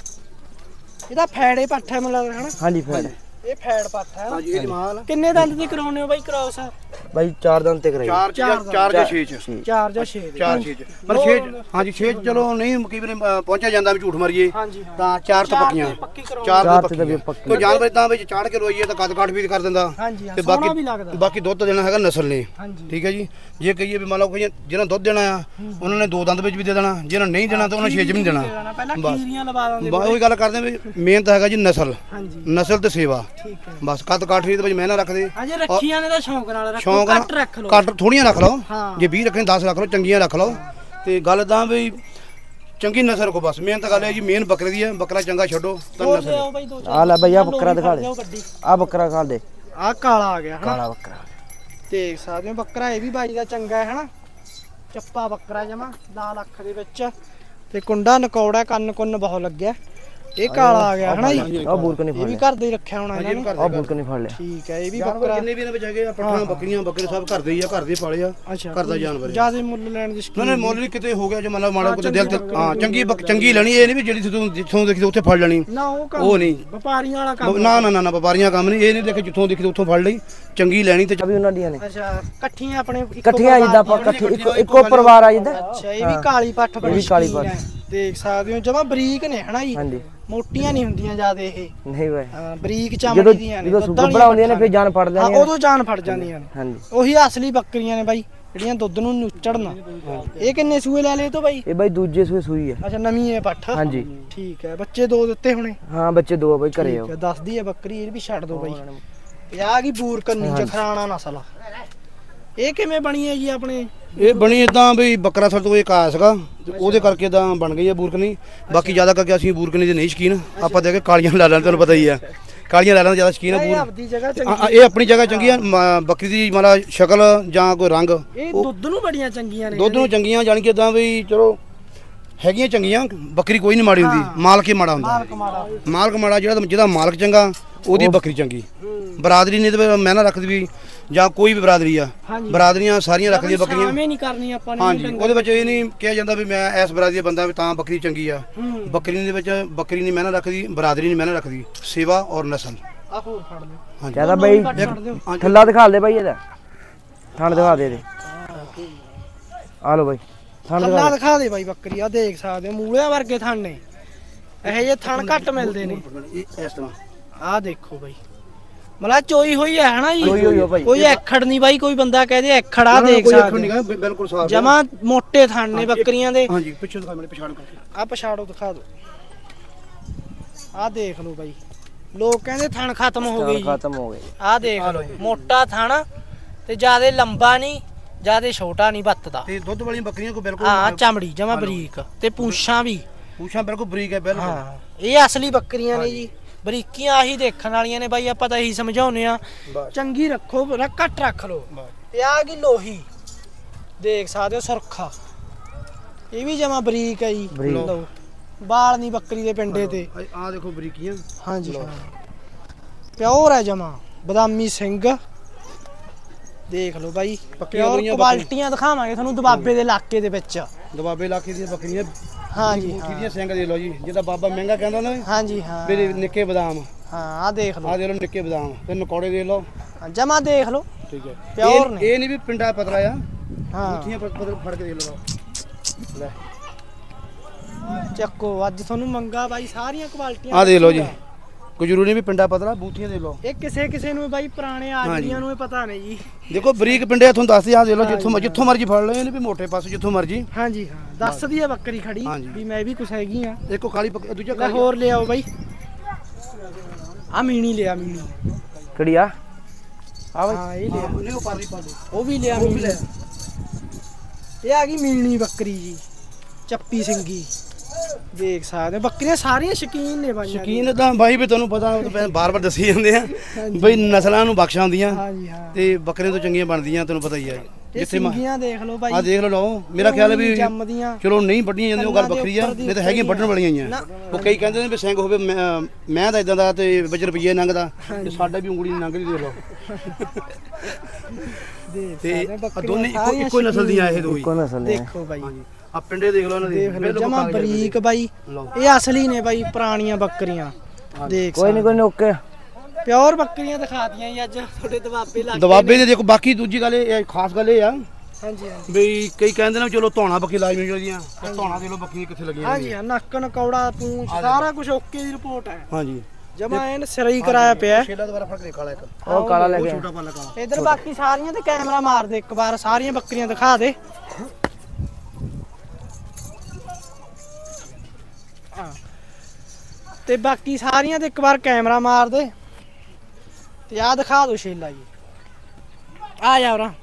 ਇਹਦਾ ਫੈੜੇ ਪੱਠ ਹੈ ਮਤਲਬ ਹਨਾ। ਹਾਂਜੀ ਫੈੜ ਇਹ ਫੈੜ ਪੱਠ ਹੈ ਨਾ। ਹਾਂਜੀ ਇਹ ਜਮਾਲ ਕਿੰਨੇ ਦੰਦ ਦੀ ਕਰਾਉਣੇ ਹੋ ਬਾਈ ਕ੍ਰਾਸ? ਬਾਈ 4 ਦਿਨ ਤੇ ਕਰਾਈ। 4 ਜਾਂ 6 ਚ 4 ਜਾਂ 6 4 6 ਪਰ 6 ਹਾਂਜੀ 6 ਚਲੋ ਨਹੀਂ ਕਈ ਵਾਰੀ ਪਹੁੰਚਿਆ ਜਾਂਦਾ ਵੀ ਝੂਠ ਮਾਰੀਏ ਹਾਂਜੀ ਤਾਂ 4 ਤਾਂ ਪੱਕੀਆਂ, 4 ਚਾਰ ਤਾਂ ਤੇ ਪੱਕੀਆਂ। ਪੱਕੀ। ਕੋਈ ਜਾਨਵਰ ਤਾਂ ਵਿੱਚ ਚਾੜ ਕੇ ਰੋਈਏ ਤਾਂ ਕੱਦ ਕਾਠ ਵੀ ਕਰ ਦਿੰਦਾ। ਹਾਂਜੀ ਤੇ ਸੋਹਣਾ ਵੀ ਲੱਗਦਾ। ਬਾਕੀ ਦੁੱਧ ਦੇਣਾ ਹੈਗਾ ਨਸਲ ਨੇ। ਹਾਂਜੀ ਠੀਕ ਹੈ ਜੀ, ਜੇ ਕਹੀਏ ਵੀ ਮੰਨ ਲਓ ਕਿ ਜਿਹਨਾਂ ਦੁੱਧ ਦੇਣਾ ਆ ਉਹਨਾਂ ਨੇ 2 ਦੰਦ ਵਿੱਚ ਵੀ ਦੇ ਦੇਣਾ, ਜਿਹਨਾਂ ਨਹੀਂ ਦੇਣਾ ਤਾਂ ਉਹਨਾਂ 6 ਚ ਵੀ ਨਹੀਂ ਦੇਣਾ। ਪਹਿਲਾਂ ਖੀਰੀਆਂ ਲਵਾ ਦਿੰਦੇ। ਬਸ ਉਹੀ ਗੱਲ ਕਰਦੇ ਵੀ ਮਿਹਨਤ ਹੈਗਾ ਜੀ ਨਸਲ, ਹਾਂਜੀ ਨਸਲ ਤੇ ਸੇਵਾ। ਠੀਕ ਹੈ। ਬਸ ਕੱਦ ਕਾਠ ਵੀ ਤੇ ਵਿੱਚ ਮਿਹਨਤ ਰੱਖਦੇ। ਅਜੇ ਰੱਖੀਆਂ ਨੇ ਤਾਂ ਸ਼ੌਂਕ ਨਾਲ ਰੱਖੋ, ਸ਼ੌਂਕ ਘੱਟ ਰੱਖ ਲਓ। ਕੱਟ ਥੋੜੀਆਂ ਰੱਖ ਲਓ, ਹਾਂ। ਜੇ 20 ਰੱਖਣੇ 10 ਰੱਖ ਲਓ, ਚੰਗੀਆਂ ਰੱਖ ਲਓ। ਤੇ ਗੱਲ ਤਾਂ ਵੀ ਚੰਗੀ ਨਸਲ ਰੱਖੋ ਬਸ। ਮਿਹਨਤ ਗੱਲ ਹੈ ਜੀ, ਮੇਨ ਬੱਕਰੇ ਦੀ ਹੈ, ਬੱਕਰਾ ਚੰਗਾ ਛੱਡੋ ਤਾਂ ਹੋਰ ਨਸਲ। ਲਿਆਓ ਬਾਈ ਦੋ ਚਾਰ। ਆ ਲੈ ਬਈ ਆ ਬੱਕਰਾ ਦਿਖਾ ਦੇ। ਲਿਆਓ ਵੱਡੀ। ਆ ਬੱਕਰਾ ਖਾ ਦੇ। ਆ ਕਾਲਾ ਆ ਗਿਆ ਹਨਾ। ਕਾਲਾ ਬੱਕਰਾ। ਦੇਖ ਸਕਦੇ ਹੋ ਬੱਕਰਾ ਇਹ ਵੀ ਬਾਈ ਦਾ ਚੰਗਾ ਹੈ ਹਨਾ। ਚੱਪਾ ਬੱਕਰਾ ਜਮਾ ਲਾਲ ਅੱਖ ਦੇ ਵਿੱਚ ਤੇ ਕੁੰਡਾ ਨਕੌੜਾ, ਕੰਨ ਕੁੰਨ ਬਹੁਤ ਲੱਗਿਆ। ਇਹ ਕਾਲਾ ਆ ਗਿਆ ਹਨਾ ਜੀ। ਆ ਬੂਰਕ ਨਹੀਂ ਇਹ ਫੜ ਵੀ ਲਿਆ। ਘਰ ਦੇ ਹੀ ਰੱਖਿਆ ਹੋਣਾ ਇਹਨਾਂ ਨੇ। ਆ ਬੂਰਕ ਨਹੀਂ ਫੜ ਲਿਆ। ਠੀਕ ਹੈ। ਇਹ ਵੀ ਜਾਨਵਰ ਬੱਕਰਾ ਜਿੰਨੇ ਵੀ ਇਹਨਾਂ ਵਿੱਚ ਹੈਗੇ ਆ, ਪੱਠਾਂ ਬੱਕਰੀਆਂ ਬੱਕਰੇ ਸਭ ਘਰ ਦੇ ਹੀ ਆ, ਘਰ ਦੇ ਪਾਲੇ ਆ, ਅੱਛਾ ਘਰ ਦਾ ਜਾਨਵਰ ਹੈ। ਜਿਆਦਾ ਮੁੱਲ ਲੈਣ ਦੀ ਨਾ ਮੁੱਲ ਨਹੀਂ ਕਿਤੇ ਹੋ ਗਿਆ ਜੇ ਮਤਲਬ ਮਾੜਾ ਕੋਈ ਦਿਲ ਤੇ ਹਾਂ ਚੰਗੀ ਲੈਣੀ। ਇਹ ਨਹੀਂ ਵੀ ਜਿਹੜੀ ਜਿੱਥੋਂ ਦੇਖੀ ਉੱਥੇ ਫੜ ਲੈਣੀ, ਨਾ ਉਹ ਕੰਮ ਉਹ ਨਹੀਂ। ਵਪਾਰੀਆਂ ਵਾਲਾ ਕੰਮ। ਨਾ ਨਾ ਨਾ ਵਪਾਰੀਆਂ ਕੰਮ ਨਹੀਂ। ਇਹ ਨਹੀਂ ਦੇਖੇ ਜਿੱਥੋਂ ਦੇਖੀ ਉੱਥੋਂ ਫੜ ਲਈ, ਚੰਗੀ ਲੈਣੀ ਤੇ ਆ ਵੀ ਉਹਨਾਂ ਦੀਆਂ ਨੇ। ਅੱਛਾ ਇਕੱਠੀਆਂ ਆਪਣੇ ਇਕੱਠੀਆਂ ਜਿੱਦਾਂ ਆਪਾਂ ਇੱਕੋ ਪਰਿਵਾਰ ਆ ਜਿੱਦਾਂ। ਅੱਛਾ ਇਹ ਵੀ ਕਾਲੀ ਪੱਠ ਬੜੀ ਵੀ ਕਾਲੀ ਸ਼ੌਕੀਨ ਹੈ। ਦੇਖ ਸਕਦੇ ਹੋ ਜਮਾ ਬਰੀਕ ਨੇ ਹਨਾ ਜੀ। ਹਾਂਜੀ ਮੋਟੀਆਂ ਨਹੀਂ ਹੁੰਦੀਆਂ ਜਿਆਦਾ ਇਹ। ਨਹੀਂ ਵੇ ਹਾਂ ਬਰੀਕ ਚਮੜੀ ਦੀਆਂ ਨੇ। ਜਦੋਂ ਸੁਬੜਾ ਆਉਂਦੀਆਂ ਨੇ ਫਿਰ ਜਾਨ ਫੜ ਲੈਂਦੀਆਂ ਨੇ। ਉਦੋਂ ਜਾਨ ਫੜ ਜਾਂਦੀਆਂ ਨੇ। ਹਾਂਜੀ ਉਹੀ ਅਸਲੀ ਬੱਕਰੀਆਂ ਨੇ ਬਾਈ, ਜਿਹੜੀਆਂ ਦੁੱਧ ਨੂੰ ਨੁੱਚੜਨਾ। ਇਹ ਕਿੰਨੇ ਸੂਏ ਲੈ ਲਏ ਤੋਂ ਬਾਈ? ਇਹ ਬਾਈ ਦੂਜੇ ਸੂਏ ਸੂਈ ਹੈ। ਅੱਛਾ ਨਵੀਂ ਹੈ ਪੱਠ। ਹਾਂਜੀ ਠੀਕ ਹੈ। ਬੱਚੇ 2 ਦਿੱਤੇ ਹੁਣੇ। ਹਾਂ ਬੱਚੇ 2 ਆ ਬਾਈ ਘਰੇ ਆਓ। ਦੱਸਦੀ ਹੈ ਬੱਕਰੀ, ਇਹ ਵੀ ਛੱਡ ਦੋ ਬਾਈ। ਤੇ ਆ ਗਈ ਬੂਰ ਕੰਨੀ ਜਖਰਾਣਾ ਨਸਲ ਆ। ਇਹ ਕਿਵੇਂ ਬਣੀ ਹੈ ਜੀ ਆਪਣੇ? ਇਹ ਬਣੀ ਇਦਾਂ ਵੀ ਬੱਕਰਾ ਸਾਡੇ ਤੋਂ ਇੱਕ ਆਇਆ ਸੀਗਾ ਤੇ ਉਹਦੇ ਕਰਕੇ ਤਾਂ ਬਣ ਗਈ ਹੈ ਬੂਰਕਨੀ। ਬਾਕੀ ਜ਼ਿਆਦਾ ਕਰਕੇ ਅਸੀਂ ਬੂਰਕਨੀ ਦੇ ਨਹੀਂ ਸ਼ਕੀਨ। ਆਪਾਂ ਦੇ ਕੇ ਕਾਲੀਆਂ ਲੈ ਲੈਣ, ਤੁਹਾਨੂੰ ਪਤਾ ਹੀ ਆ ਕਾਲੀਆਂ ਲੈ ਲੈਣ ਜ਼ਿਆਦਾ ਸ਼ਕੀਨ ਆ। ਇਹ ਆਪਦੀ ਜਗ੍ਹਾ ਚੰਗੀ। ਇਹ ਆਪਣੀ ਜਗ੍ਹਾ ਚੰਗੀ ਆ। ਬੱਕਰੀ ਦੀ ਮਤਲਬ ਸ਼ਕਲ ਜਾਂ ਕੋਈ ਰੰਗ ਇਹ ਦੁੱਧ ਨੂੰ ਬੜੀਆਂ ਚੰਗੀਆਂ ਨੇ। ਦੁੱਧ ਨੂੰ ਚੰਗੀਆਂ ਜਾਣੀ ਕਿ ਇਦਾਂ ਵੀ ਚਲੋ ਹੈਗੀਆਂ ਚੰਗੀਆਂ। ਬੱਕਰੀ ਕੋਈ ਨਹੀਂ ਮਾੜੀ ਹੁੰਦੀ, ਮਾਲਕ ਹੀ ਮਾੜਾ ਹੁੰਦਾ। ਮਾਲਕ ਮਾੜਾ। ਮਾਲਕ ਮਾੜਾ ਜਿਹਦਾ ਮਾਲਕ ਚੰਗਾ ਉਹਦੀ ਬੱਕਰੀ ਚੰਗੀ। ਬਰਾਦਰੀ ਨੇ ਤੇ ਮੈਂ ਨਾ ਰੱਖਦੀ ਵੀ ਜਾਂ ਕੋਈ ਵੀ ਬਰਾਦਰੀ ਆ, ਬਰਾਦਰੀਆਂ ਸਾਰੀਆਂ ਰੱਖਦੀਆਂ ਬੱਕਰੀਆਂ। ਸਾਵੇਂ ਨਹੀਂ ਕਰਨੀ ਆਪਾਂ ਨੇ। ਹਾਂਜੀ ਉਹਦੇ ਵਿੱਚ ਇਹ ਨਹੀਂ ਕਿਹਾ ਜਾਂਦਾ ਵੀ ਮੈਂ ਇਸ ਬਰਾਦਰੀ ਦਾ ਬੰਦਾ ਵੀ ਤਾਂ ਬੱਕਰੀ ਚੰਗੀ ਆ। ਬੱਕਰੀ ਦੇ ਵਿੱਚ ਬੱਕਰੀ ਨਹੀਂ ਮੈਨਾਂ ਰੱਖਦੀ, ਬਰਾਦਰੀ ਨਹੀਂ ਮੈਨਾਂ ਰੱਖਦੀ, ਸੇਵਾ ਔਰ ਨਸਲ। ਆ ਹੋਰ ਫੜ ਲਿਓ। ਹਾਂਜੀ ਜਿਆਦਾ ਬਾਈ ਥੱਲਾ ਦਿਖਾ ਦੇ ਬਾਈ ਇਹਦਾ। ਥਣ ਦਿਖਾ ਦੇ ਇਹਦੇ। ਆ ਲੋ ਬਾਈ ਥਣ ਥੱਲਾ ਦਿਖਾ ਦੇ ਬਾਈ ਬੱਕਰੀ। ਆ ਦੇਖ ਸਕਦੇ ਹੋ ਮੂਲਿਆਂ ਵਰਗੇ ਥਣ ਨੇ। ਇਹੋ ਜਿਹੇ ਥਣ ਘੱਟ ਮਿਲਦੇ ਨੇ। ਇਸ ਤਰ੍ਹਾਂ ਆ ਦੇਖੋ ਬਾਈ ਮਲਾ ਚੋਈ ਹੋਈ ਹੈ ਹਨਾ ਜੀ। ਚੋਈ ਹੋਈ ਆ ਬਾਈ। ਕੋਈ ਐਖੜ ਨਹੀਂ ਬਾਈ, ਕੋਈ ਬੰਦਾ ਕਹਦੇ ਐਖੜ। ਆ ਦੇਖ ਸਕਦੇ ਹੋ ਬਿਲਕੁਲ ਸਾਫ ਜਮਾ ਮੋਟੇ ਥਣ ਨੇ ਬੱਕਰੀਆਂ ਦੇ। ਹਾਂਜੀ ਪਿੱਛੇ ਦਿਖਾ ਮੈਨੂੰ ਪਛਾਣ ਕਰਕੇ। ਆ ਪਛਾੜੋ ਦਿਖਾ ਦਿਓ। ਆ ਦੇਖ ਲਓ ਬਾਈ, ਲੋਕ ਕਹਿੰਦੇ ਥਣ ਖਤਮ ਹੋ ਗਈ ਜੀ। ਖਤਮ ਹੋ ਗਏ। ਆ ਦੇਖ ਲਓ ਮੋਟਾ ਥਣ ਤੇ ਜਿਆਦੇ ਲੰਬਾ ਨਹੀਂ, ਜਿਆਦੇ ਛੋਟਾ ਨਹੀਂ ਬੱਤਦਾ। ਤੇ ਦੁੱਧ ਵਾਲੀਆਂ ਬੱਕਰੀਆਂ ਕੋ ਬਿਲਕੁਲ ਹਾਂ ਚਮੜੀ ਜਮਾ ਬਰੀਕ ਤੇ ਪੂੰਛਾਂ ਵੀ। ਪੂਛਾਂ ਬਿਲਕੁਲ ਬਰੀਕ ਹੈ ਬਿਲਕੁਲ। ਹਾਂ ਇਹ ਅਸਲੀ ਬੱਕਰੀਆਂ ਨੇ ਜੀ। ਬਰੀਕੀਆਂ ਆਹੀ ਦੇਖਣ ਵਾਲੀਆਂ ਨੇ ਬਾਈ। ਆਪਾਂ ਤਾਂ ਇਹੀ ਸਮਝਾਉਨੇ ਆ, ਚੰਗੀ ਰੱਖੋ, ਘੱਟ ਰੱਖ ਲਓ। ਤੇ ਆ ਗਈ ਲੋਹੀ, ਦੇਖ ਸਕਦੇ ਹੋ ਸੁਰਖਾ। ਇਹ ਵੀ ਜਮਾ ਬਰੀਕ ਹੈ ਜੀ। ਲਓ ਬਾਲ ਨਹੀਂ ਬੱਕਰੀ ਦੇ ਪਿੰਡੇ ਤੇ। ਆ ਦੇਖੋ ਬਰੀਕੀਆਂ। ਹਾਂਜੀ ਪਿਓਰ ਹੈ ਜਮਾ ਬਦਾਮੀ ਸਿੰਘ। ਦੇਖ ਲਓ ਬਾਈ ਪਿਓਰ ਕੁਆਲਟੀਆਂ ਦਿਖਾਵਾਂਗੇ ਤੁਹਾਨੂੰ ਦਬਾਬੇ ਦੇ ਇਲਾਕੇ ਦੇ ਵਿੱਚ। ਦਬਾਬੇ ਇਲਾਕੇ ਦੀਆਂ ਬੱਕਰੀਆਂ। ਹਾਂਜੀ ਦੀਆਂ ਸਿੰਘ ਦੇ ਲਓ ਜੀ, ਜਿਹਦਾ ਬਾਬਾ ਮਹਿੰਗਾ ਕਹਿੰਦਾ ਨਾ। ਹਾਂਜੀ ਹਾਂ ਮੇਰੇ ਨਿੱਕੇ ਬਦਾਮ। ਹਾਂ ਆ ਦੇਖ ਲਓ। ਆ ਦੇ ਲਓ ਨਿੱਕੇ ਬਦਾਮ ਤੇ ਨਕੌੜੇ ਦੇ ਲਓ। ਜਮਾ ਦੇਖ ਲਓ ਠੀਕ ਹੈ ਪਿਓਰ ਨੇ। ਇਹ ਨਹੀਂ ਵੀ ਪਿੰਡਾ ਪਤਲਾ ਆ। ਹਾਂ ਮੁੱਠੀਆਂ ਫੜ ਕੇ ਦੇ ਲਓ ਲੈ ਚੱਕੋ। ਅੱਜ ਤੁਹਾਨੂੰ ਮੰਗਾ ਬਾਈ ਸਾਰੀਆਂ ਕੁਆਲਟੀਆਂ। ਆ ਦੇ ਲਓ ਜੀ, ਕੋਈ ਜ਼ਰੂਰੀ ਨਹੀਂ ਵੀ ਪਿੰਡਾ ਪਤਲਾ, ਬੂਥੀਆਂ ਦੇ ਲਓ। ਇਹ ਕਿਸੇ ਨੂੰ ਬਾਈ ਪੁਰਾਣੇ ਆਦਮੀਆਂ ਨੂੰ ਪਤਾ ਨਹੀਂ ਜੀ। ਦੇਖੋ ਬਰੀਕ ਪਿੰਡੇ ਤੁਹਾਨੂੰ ਦੱਸਦੇ ਆ ਦੇ ਲਓ। ਜਿੱਥੋਂ ਮਰਜੀ ਫੜ ਲਓ, ਇਹ ਨਹੀਂ ਵੀ ਮੋਟੇ ਪਾਸੇ ਜਿੱਥੋਂ ਮਰਜੀ। ਹਾਂਜੀ ਹਾਂ ਦੱਸਦੀ ਆ ਬੱਕਰੀ ਖੜੀ ਵੀ ਮੈਂ ਵੀ ਕੁਛ ਹੈਗੀ ਆ। ਇੱਕੋ ਕਾਲੀ ਦੂਜਾ ਹੋਰ ਲਿਆਓ ਬਾਈ। ਆ ਮੀਣੀ ਲਿਆ ਮੀਣੀ। ਕਿਹੜੀ ਆ? ਆ ਬਾਈ ਹਾਂ ਇਹ ਲਿਆ ਲਿਓ ਪਾਲੀ ਪਾ ਦੋ ਉਹ ਵੀ ਲਿਆ ਉਹ ਵੀ ਲਿਆ। ਇਹ ਆ ਗਈ ਮੀਣੀ ਬੱਕਰੀ ਜੀ ਚੱਪੀ ਸਿੰਘੀ ਦੇਖ ਸਕਦੇ ਹੋ। ਬੱਕਰੀਆਂ ਸਾਰੀਆਂ ਸ਼ੌਕੀਨ ਨੇ ਬਾਈਆਂ ਸ਼ੌਕੀਨ ਤਾਂ ਬਾਈ ਵੀ ਤੁਹਾਨੂੰ ਪਤਾ ਬਾਰ-ਬਾਰ ਦੱਸੀ ਜਾਂਦੇ ਆ ਬਈ ਨਸਲਾਂ ਨੂੰ ਬਖਸ਼ਾਂ ਹੁੰਦੀਆਂ ਹਾਂਜੀ ਹਾਂ ਤੇ ਬੱਕਰੀਆਂ ਤੋਂ ਚੰਗੀਆਂ ਬਣਦੀਆਂ ਤੈਨੂੰ ਪਤਾ ਹੀ ਹੈ। ਇਹ ਸਿੰਘੀਆਂ ਦੇਖ ਲਓ ਬਾਈ ਆ ਦੇਖ ਲਓ ਮੇਰਾ ਖਿਆਲ ਹੈ ਵੀ ਜੰਮਦੀਆਂ ਚਲੋ ਨਹੀਂ ਵੱਢੀਆਂ ਜਾਂਦੀਆਂ ਉਹ ਗੱਲ ਵੱਖਰੀ ਆ, ਨਹੀਂ ਤਾਂ ਹੈਗੀਆਂ ਵੱਢਣ ਵਾਲੀਆਂ ਹੀ ਆ। ਉਹ ਕਈ ਕਹਿੰਦੇ ਨੇ ਵੀ ਸਿੰਘ ਹੋਵੇ ਮੈਂ ਤਾਂ ਇਦਾਂ ਦਾ ਤੇ ਵਿੱਚ ਰੁਪਈਏ ਲੰਘਦਾ ਤੇ ਸਾਡਾ ਵੀ ਉਂਗਲੀ ਲੰਘਦੀ ਦੇਖ ਲਓ। ਤੇ ਦੋਨੇ ਇੱਕੋ ਨਸਲ ਦੀਆਂ ਇਹ ਦੋਈ ਇੱਕੋ ਨਸਲ ਨੇ। ਦੇਖੋ ਬਾਈ ਆ ਪਿੰਡੇ ਦੇਖ ਲਓ ਇਹਨਾਂ ਦੇ ਦੇਖ ਲਓ ਜਮਾ ਬਰੀਕ ਬਾਈ ਇਹ ਅਸਲੀ ਨੇ ਬਾਈ ਪੁਰਾਣੀਆਂ ਬੱਕਰੀਆਂ ਦੇਖ ਕੋਈ ਨਹੀਂ ਓਕੇ ਪਿਓਰ ਬੱਕਰੀਆਂ ਦਿਖਾਤੀਆਂ ਜੀ ਅੱਜ ਤੁਹਾਡੇ ਦਬਾਬੇ ਲੱਗ ਦਬਾਬੇ ਦੇ ਦੇਖੋ। ਬਾਕੀ ਦੂਜੀ ਗੱਲ ਇਹ ਖਾਸ ਗੱਲ ਇਹ ਆ ਹਾਂਜੀ ਹਾਂਜੀ ਬਈ ਕਈ ਕਹਿੰਦੇ ਨੇ ਚਲੋ ਧੌਣਾ ਬੱਕੀ ਲਾਜ਼ਮੀ ਚਾਹੀਦੀਆਂ ਧੌਣਾ ਦੇ ਲੋ ਬੱਕੀਆਂ ਕਿੱਥੇ ਲੱਗੀਆਂ ਹਾਂਜੀ ਹਾਂ ਨੱਕ ਨਕੌੜਾ ਪੂੰਛ ਸਾਰਾ ਕੁਝ ਓਕੇ ਦੀ ਰਿਪੋਰਟ ਹੈ ਹਾਂਜੀ ਜਮਾ ਐਨ ਸਹੀ ਕਰਾਇਆ ਪਿਆ ਛੇਲਾ ਦੁਬਾਰਾ ਫੜ ਕੇ ਕਾਲਾ ਇੱਕ ਉਹ ਕਾਲਾ ਲੈ ਉਹ ਗਿਆ ਛੋਟਾ ਪਾਲਾ ਕਾਲਾ। ਇਧਰ ਬਾਕੀ ਸਾਰੀਆਂ ਤੇ ਕੈਮਰਾ ਮਾਰ ਦੇ ਇੱਕ ਵਾਰ ਸਾਰੀਆਂ ਬੱਕਰੀਆਂ ਦਿਖਾ ਦੇ ਤੇ ਬਾਕੀ ਸਾਰੀਆਂ ਤੇ ਇੱਕ ਵਾਰ ਕੈਮਰਾ ਮਾਰ ਦੇ ਤੇ ਆਹ ਦਿਖਾ ਦੋ ਸ਼ੇਲਾ ਜੀ ਆ ਜਾ ਉਰਾ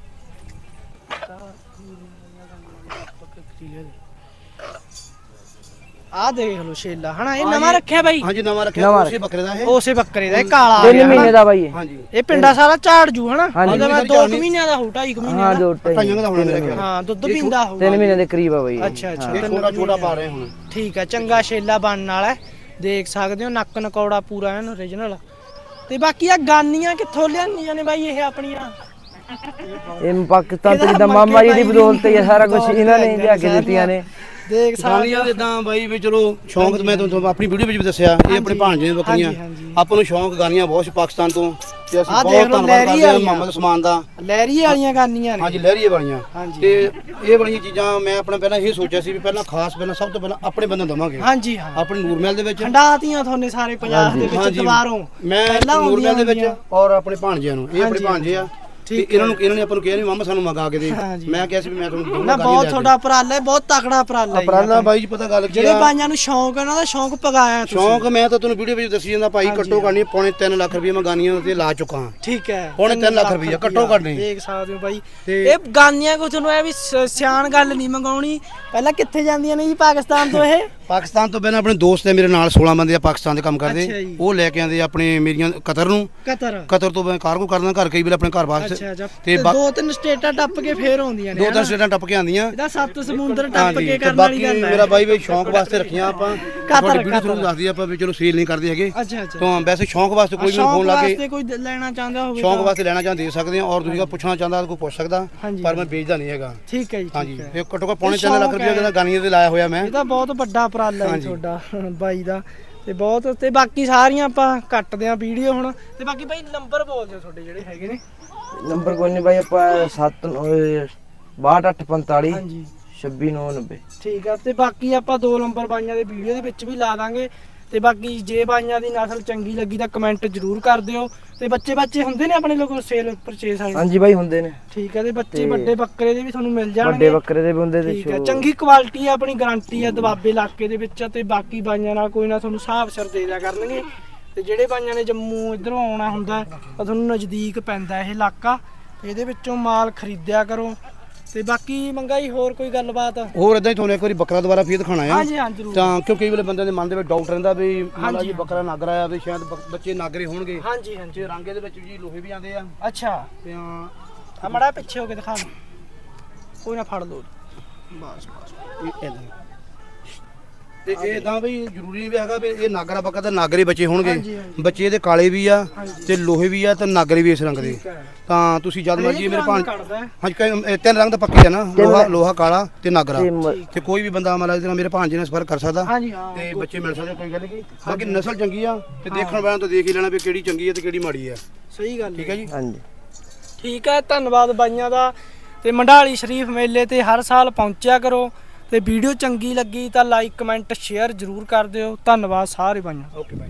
ਆ ਦੇਖ ਲੋ ਸ਼ੇਲਾ ਹਨਾ ਇਹ ਨਵਾਂ ਰੱਖਿਆ ਬਾਈ ਹਾਂਜੀ ਨਵਾਂ ਰੱਖਿਆ ਉਸੇ ਬੱਕਰੇ ਦਾ ਇਹ ਉਸੇ ਬੱਕਰੇ ਦਾ ਇਹ ਕਾਲਾ 3 ਮਹੀਨੇ ਦਾ ਬਾਈ ਹਾਂਜੀ ਇਹ ਪਿੰਡਾ ਸਾਰਾ ਝਾੜ ਜੂ ਹਨਾ ਹਾਂਜੀ। ਉਹਦੇ ਬਾਅਦ 2 ਮਹੀਨਿਆਂ ਦਾ ਹੋਊ 2.5 ਮਹੀਨਿਆਂ ਹਾਂ ਦਾ ਦੋ ਢਾਈਆਂ ਦਾ ਹੋਣਾ ਮੇਰਾ ਖਿਆਲ। ਹਾਂ ਦੁੱਧ ਪੀਂਦਾ ਹੋਊ 3 ਮਹੀਨੇ ਦੇ ਕਰੀਬ ਆ ਬਾਈ ਅੱਛਾ ਅੱਛਾ ਇਹ ਛੋਟਾ ਛੋਟਾ ਪਾ ਰਹੇ ਹੁਣ ਠੀਕ ਹੈ ਚੰਗਾ ਸ਼ੇਲਾ ਬਣਨ ਵਾਲਾ ਹੈ। ਦੇਖ ਸਕਦੇ ਹੋ ਨੱਕ ਨਕੌੜਾ ਪੂਰਾ ਐਨ ਓਰੀਜਨਲ ਤੇ ਬਾਕੀ ਆ ਗਾਨੀਆਂ ਕਿੱਥੋਂ ਲਿਆਂਦੀਆਂ ਨੇ ਬਾਈ ਇਹ ਆਪਣੀਆਂ ਇਹ ਪਾਕਿਸਤਾਨ ਤੋਂ ਜਿੱਦਾਂ ਮਾਮਾ ਜੀ ਦੀ ਬਦੌਲਤ ਹੀ ਸਾਰਾ ਕੁਝ ਇਹਨਾਂ ਨੇ ਲਿਆ ਕੇ ਦਿੱਤੀਆਂ ਨੇ। ਦੇਖ ਸਕਦੇ ਗਾਨੀਆਂ ਦੇ ਤਾਂ ਬਾਈ ਵੀ ਚਲੋ ਸ਼ੌਂਕ ਮੈਂ ਤੁਹਾਨੂੰ ਆਪਣੀ ਵੀਡੀਓ ਵਿੱਚ ਵੀ ਦੱਸਿਆ ਇਹ ਆਪਣੇ ਭਾਂਜੇ ਦੀਆਂ ਬੱਕਰੀਆਂ ਹਾਂਜੀ। ਆਪਾਂ ਨੂੰ ਸ਼ੌਂਕ ਗਾਨੀਆਂ ਬਹੁਤ ਸੀ ਪਾਕਿਸਤਾਨ ਤੋਂ ਤੇ ਅਸੀਂ ਆਹ ਬਹੁਤ ਦੇਖ ਲਓ ਧੰਨਵਾਦ ਲਹਿਰੀ ਕਰਦੇ ਹਾਂ ਵਾਲੀਆਂ। ਮੁਹੰਮਦ ਉਸਮਾਨ ਦਾ। ਲਹਿਰੀ ਵਾਲੀਆਂ ਗਾਨੀਆਂ ਨੇ ਹਾਂਜੀ ਲਹਿਰੀਏ ਵਾਲੀਆਂ ਹਾਂਜੀ। ਤੇ ਇਹ ਵਾਲੀਆਂ ਚੀਜ਼ਾਂ ਮੈਂ ਆਪਣਾ ਪਹਿਲਾਂ ਇਹ ਸੋਚਿਆ ਸੀ ਵੀ ਪਹਿਲਾਂ ਖਾਸ ਪਹਿਲਾਂ ਸਭ ਤੋਂ ਪਹਿਲਾਂ ਆਪਣੇ ਬੰਦੇ ਨੂੰ ਦਵਾਂਗੇ ਹਾਂਜੀ ਹਾਂ ਆਪਣੇ ਨੂਰਮਹਿਲ ਦੇ ਵਿੱਚ ਖੰਡਾਤੀਆਂ ਤੁਹਾਨੂੰ ਸਾਰੇ ਪੰਜਾਬ ਦੇ ਵਿੱਚ ਹਾਂਜੀ। ਦੁਬਾਰੋਂ ਮੈਂ ਪਹਿਲਾਂ ਨੂਰਮਹਿਲ ਦੇ ਵਿੱਚ ਹੁੰਦੀਆਂ। ਔਰ ਆਪਣੇ ਭਾਂਜਿਆਂ ਨੂੰ ਇਹ ਆਪਣੇ ਹਾਂਜੀ, ਭਾਂਜੇ ਆ ਤੇ ਠੀਕ ਇਹਨਾਂ ਨੇ ਆਪਾਂ ਨੂੰ ਕਿਹਾ ਨਹੀਂ ਮਾਮਾ ਸਾਨੂੰ ਮੰਗਾ ਕੇ ਦੇ ਹਾਂਜੀ। ਮੈਂ ਕਿਹਾ ਸੀ ਵੀ ਮੈਂ ਤੁਹਾਨੂੰ ਨਾ ਬਹੁਤ ਤੁਹਾਡਾ ਉਪਰਾਲਾ ਹੈ ਬਹੁਤ ਤਕੜਾ ਉਪਰਾਲਾ ਹੈ ਉਪਰਾਲਾ ਬਾਈ ਜੀ ਪਤਾ ਗੱਲ ਕੀ ਜਿਹੜੇ ਆ ਬਾਈਆਂ ਨੂੰ ਸ਼ੌਂਕ ਹੈ ਉਹਨਾਂ ਦਾ ਸ਼ੌਂਕ ਪਗਾਇਆ ਤੁਸੀਂ ਸ਼ੌਂਕ ਮੈਂ ਤਾਂ ਤੁਹਾਨੂੰ ਵੀਡੀਓ ਵਿੱਚ ਦੱਸੀ ਜਾਂਦਾ ਭਾਈ ਘੱਟੋ ਘੱਟ ਨਹੀਂ ਪੌਣੇ 3 ਲੱਖ ਰੁਪਏ ਮੈਂ ਗਾਨੀਆਂ ਤੇ ਲਾ ਚੁੱਕਾ ਹਾਂ ਠੀਕ ਹੈ ਪੌਣੇ 3 ਲੱਖ ਰੁਪਏ ਘੱਟੋ ਘੱਟ ਨਹੀਂ ਦੇਖ ਸਕਦੇ ਹੋ ਬਾਈ ਤੇ- ਇਹ ਗਾਨੀਆਂ ਕੋ ਤੁਹਾਨੂੰ ਇਹ ਵੀ ਸਿਆਣ ਗੱਲ ਨਹੀਂ ਮੰਗਾਉਣੀ ਪਹਿਲਾਂ ਕਿੱਥੇ ਜਾਂਦੀਆਂ ਨੇ ਜੀ ਪਾਕਿਸਤਾਨ ਤੋਂ ਇਹ ਪਾਕਿਸਤਾਨ ਤੋਂ ਪਹਿਲਾਂ ਆਪਣੇ ਦੋਸਤ ਹੈ ਮੇਰੇ ਨਾਲ 16 ਬੰਦੇ ਆ ਪਾਕਿਸਤਾਨ ਦੇ ਕੰਮ ਅੱਛਾ ਕਰਦੇ ਜੀ। ਉਹ ਲੈ ਕੇ ਆਂਦੇ ਆਪਣੇ ਮੇਰੀਆਂ ਕਤਰ ਨੂੰ ਕਤਰ ਤੋਂ ਮੈਂ ਕਾਰਗੋ ਕਰਦਾ ਘਰ ਕਈ ਵੇਲੇ ਆਪਣੇ ਘਰ ਵਾਸਤੇ ਅੱਛਾ ਅੱਛਾ ਤੇ ਤੇ ਦੋ ਤਿੰਨ ਸਟੇਟਾਂ ਟੱਪ ਕੇ ਫੇਰ ਆਉਂਦੀਆਂ ਨੇ ਦੋ ਤਿੰਨ ਸਟੇਟਾਂ ਟੱਪ ਕੇ ਆਂਦੀਆਂ ਇਹਦਾ ਸੱਤ ਸਮੁੰਦਰ ਟੱਪ ਹਾਂਜੀ ਕੇ ਤੇ ਕਰਨ ਵਾਲੀ ਬਾਕੀ ਗੱਲ ਹੈ ਮੇਰਾ ਬਾਈ ਵੀ ਸ਼ੌਂਕ ਵਾਸਤੇ ਰੱਖੀਆਂ ਆਪਾਂ ਤੁਹਾਡੀ ਵੀਡੀਓ ਥਰੂ ਦੱਸਦੀ ਆਪਾਂ ਵੀ ਚਲੋ ਸੇਲ ਨਹੀਂ ਕਰਦੇ ਹੈਗੇ ਅੱਛਾ ਅੱਛਾ ਤਾਂ ਵੈਸੇ ਸ਼ੌਂਕ ਵਾਸਤੇ ਕੋਈ ਮੈਨੂੰ ਫੋਨ ਲਾ ਕੇ ਵਾਸਤੇ ਕੋਈ ਲੈਣਾ ਚਾਹੁੰਦਾ ਹੋਵੇ ਸ਼ੌਂਕ ਤਾਂ- ਵਾਸਤੇ ਲੈਣਾ ਚਾਹੁੰਦਾ ਦੇ ਸਕਦੇ ਆ ਔਰ ਤੁਸੀਂ ਕੋ ਪੁੱਛਣਾ ਚਾਹੁੰਦਾ ਤਾਂ ਕੋਈ ਪੁੱਛ ਸਕਦਾ ਹਾਂਜੀ। ਪਰ ਮੈਂ ਵੇਚਦਾ ਨਹੀਂ ਹੈਗਾ ਠੀਕ ਹੈ ਜੀ ਹਾਂਜੀ ਠੀਕ ਹੈ ਇਹ ਘੱਟੋ ਘੱਟ ਪੌਣੇ ਇਹ 3 ਲੱਖ ਸ਼ੌਂਕ ਰੁਪਏ ਜਿਹੜਾ ਗਾਨੀਆਂ ਤੇ ਲਾਇਆ ਹੋਇਆ ਮੈਂ ਇਹ ਤਾਂ ਬਹੁਤ ਵੱਡਾ ਉਪਰਾਲਾ ਹੈ ਹਾਂਜੀ। ਤੁਹਾਡਾ ਬਾਈ ਦਾ ਤੇ ਬਹੁਤ ਤੇ ਬਾਕੀ ਸਾਰੀਆਂ ਆਪਾਂ ਕੱਟਦੇ ਆਂ ਵੀਡੀਓ ਹੁਣ ਤੇ ਬਾਕੀ ਬਾਈ ਨੰਬਰ ਬੋਲ ਦਿਓ ਤੁਹਾਡੇ ਜਿਹੜੇ ਹੈਗੇ ਨੇ ਨੰਬਰ ਕੋਈ ਨਹੀਂ ਬਾਈ ਆਪਾਂ 6245 ਹਾਂਜੀ 26990 ਠੀਕ ਆ ਤੇ ਬਾਕੀ ਆਪਾਂ ਦੋ ਨੰਬਰ ਬਾਈਆਂ ਦੇ ਵੀਡੀਓ ਦੇ ਵਿੱਚ ਵੀ ਲਾ ਦਾਂਗੇ ਤੇ ਬਾਕੀ ਜੇ ਬਾਈਆਂ ਦੀ ਨਸਲ ਚੰਗੀ ਲੱਗੀ ਤਾਂ ਕਮੈਂਟ ਜ਼ਰੂਰ ਕਰ ਦਿਓ ਤੇ ਬੱਚੇ ਹੁੰਦੇ ਨੇ ਆਪਣੇ ਲੋਕ ਸੇਲ ਪਰਚੇਸ ਵਾਲੇ ਹਾਂਜੀ ਬਾਈ ਹੁੰਦੇ ਨੇ ਠੀਕ ਆ ਤੇ ਬੱਚੇ ਤੇ ਵੱਡੇ ਬੱਕਰੇ ਦੇ ਵੀ ਤੁਹਾਨੂੰ ਮਿਲ ਵੱਡੇ ਜਾਣਗੇ ਬੱਕਰੇ ਦੇ ਵੀ ਹੁੰਦੇ ਤੇ ਠੀਕ ਆ ਚੰਗੀ ਕੁਆਲਿਟੀ ਆ ਆਪਣੀ ਗਾਰੰਟੀ ਆ ਦਬਾਬੇ ਇਲਾਕੇ ਦੇ ਵਿੱਚ ਤੇ ਬਾਕੀ ਬਾਈਆਂ ਨਾਲ ਕੋਈ ਨਾ ਤੁਹਾਨੂੰ ਹਿਸਾਬ ਸਿਰ ਦੇ ਦਿਆ ਕਰਨਗੇ ਤੇ ਜਿਹੜੇ ਬਾਈਆਂ ਨੇ ਜੰਮੂ ਇਧਰੋਂ ਆਉਣਾ ਹੁੰਦਾ ਤਾਂ ਤੁਹਾਨੂੰ ਨਜ਼ਦੀਕ ਪੈਂਦਾ ਇਹ ਇਲਾਕਾ ਤੇ ਇਹਦੇ ਵਿੱਚੋਂ ਮਾਲ ਖਰੀਦਿਆ ਕਰੋ ਤੇ ਬਾਕੀ ਮੰਗਾਈ ਹੋਰ ਕੋਈ ਗੱਲਬਾਤ ਹੋਰ ਇਦਾਂ ਹੀ ਤੁਹਾਨੂੰ ਇੱਕ ਵਾਰੀ ਬੱਕਰਾ ਦੁਬਾਰਾ ਫੇਰ ਦਿਖਾਣਾ ਆ ਹਾਂਜੀ ਹਾਂ ਜ਼ਰੂਰ ਤਾਂ ਕਿਉਂਕਿ ਕਈ ਵੇਲੇ ਬੰਦੇ ਦੇ ਮਨ ਦੇ ਵਿੱਚ ਡਾਊਟ ਰਹਿੰਦਾ ਵੀ ਮਾਲਾ ਜੀ ਬੱਕਰਾ ਨਾਗਰਾ ਆ ਵੀ ਸ਼ਾਇਦ ਬੱਚੇ ਨਾਗਰੇ ਹੋਣਗੇ ਹਾਂਜੀ ਹਾਂਜੀ ਤੇ ਰੰਗੇ ਦੇ ਵਿੱਚ ਜੀ ਲੋਹੇ ਵੀ ਆਉਂਦੇ ਆ ਅੱਛਾ ਤੇ ਆ ਮੜਾ ਪਿੱਛੇ ਹੋ ਕੇ ਦਿਖਾ ਦੇ ਕੋਈ ਨਾ ਫੜ ਲਓ ਬਸ ਇਹ ਇਦਾਂ ਤੇ ਇਹ ਤਾਂ ਵੀ ਜ਼ਰੂਰੀ ਨਹੀਂ ਵੀ ਹੈਗਾ ਵੀ ਇਹ ਨਾਗਰਾ ਬੱਕਰਾ ਤਾਂ ਨਾਗਰੇ ਬੱਚੇ ਹੋਣਗੇ ਹਾਂਜੀ, ਹਾਂਜੀ। ਬੱਚੇ ਇਹਦੇ ਕਾਲੇ ਵੀ ਆ ਹਾਂਜੀ। ਤੇ ਲੋਹੇ ਵੀ ਆ ਤੇ ਨਾਗਰੇ ਵੀ ਇਸ ਰੰਗ ਦੇ ਠੀਕ ਹੈ ਤਾਂ ਤੁਸੀਂ ਜਦ ਮਰਜੀ ਮੇਰੇ ਭਾਂ ਕੱਢਦਾ ਹੈ। ਹਾਂਜੀ ਇਹ ਤਿੰਨ ਰੰਗ ਤਾਂ ਪੱਕੇ ਆ ਨਾ ਲੋਹਾ ਕਾਲਾ ਤੇ ਨਾਗਰਾ ਤੇ ਤੇ ਕੋਈ ਵੀ ਬੰਦਾ ਮਤਲਬ ਇਹਦੇ ਨਾਲ ਮੇਰੇ ਭਾਂਜੇ ਨਾਲ ਸੰਪਰਕ ਕਰ ਸਕਦਾ ਹਾਂਜੀ ਹਾਂ ਤੇ ਬੱਚੇ ਮਿਲ ਸਕਦੇ ਕੋਈ ਗੱਲ ਨਹੀਂ ਬਾਕੀ ਨਸਲ ਚੰਗੀ ਆ ਤੇ ਦੇਖਣ ਵਾਲਿਆਂ ਤੋਂ ਦੇਖ ਹੀ ਲੈਣਾ ਵੀ ਕਿਹੜੀ ਚੰਗੀ ਆ ਤੇ ਕਿਹੜੀ ਮਾੜੀ ਆ ਸਹੀ ਗੱਲ ਠੀਕ ਹੈ ਜੀ ਹਾਂਜੀ ਠੀਕ ਹੈ ਧੰਨਵਾਦ ਬਾਈਆਂ ਦਾ ਤੇ ਮੰਡਾਲੀ ਸ਼ਰੀਫ ਮੇਲੇ ਤੇ ਹਰ ਸਾਲ ਪਹੁੰਚਿਆ ਕਰੋ ਤੇ ਵੀਡੀਓ ਚੰਗੀ ਲੱਗੀ ਤਾਂ ਲਾਈਕ ਕਮੈਂਟ ਸ਼ੇਅਰ ਜ਼ਰੂਰ ਕਰ ਦਿਓ ਧੰਨਵਾਦ ਸਾਰੇ ਬਾਈਆਂ ਓਕੇ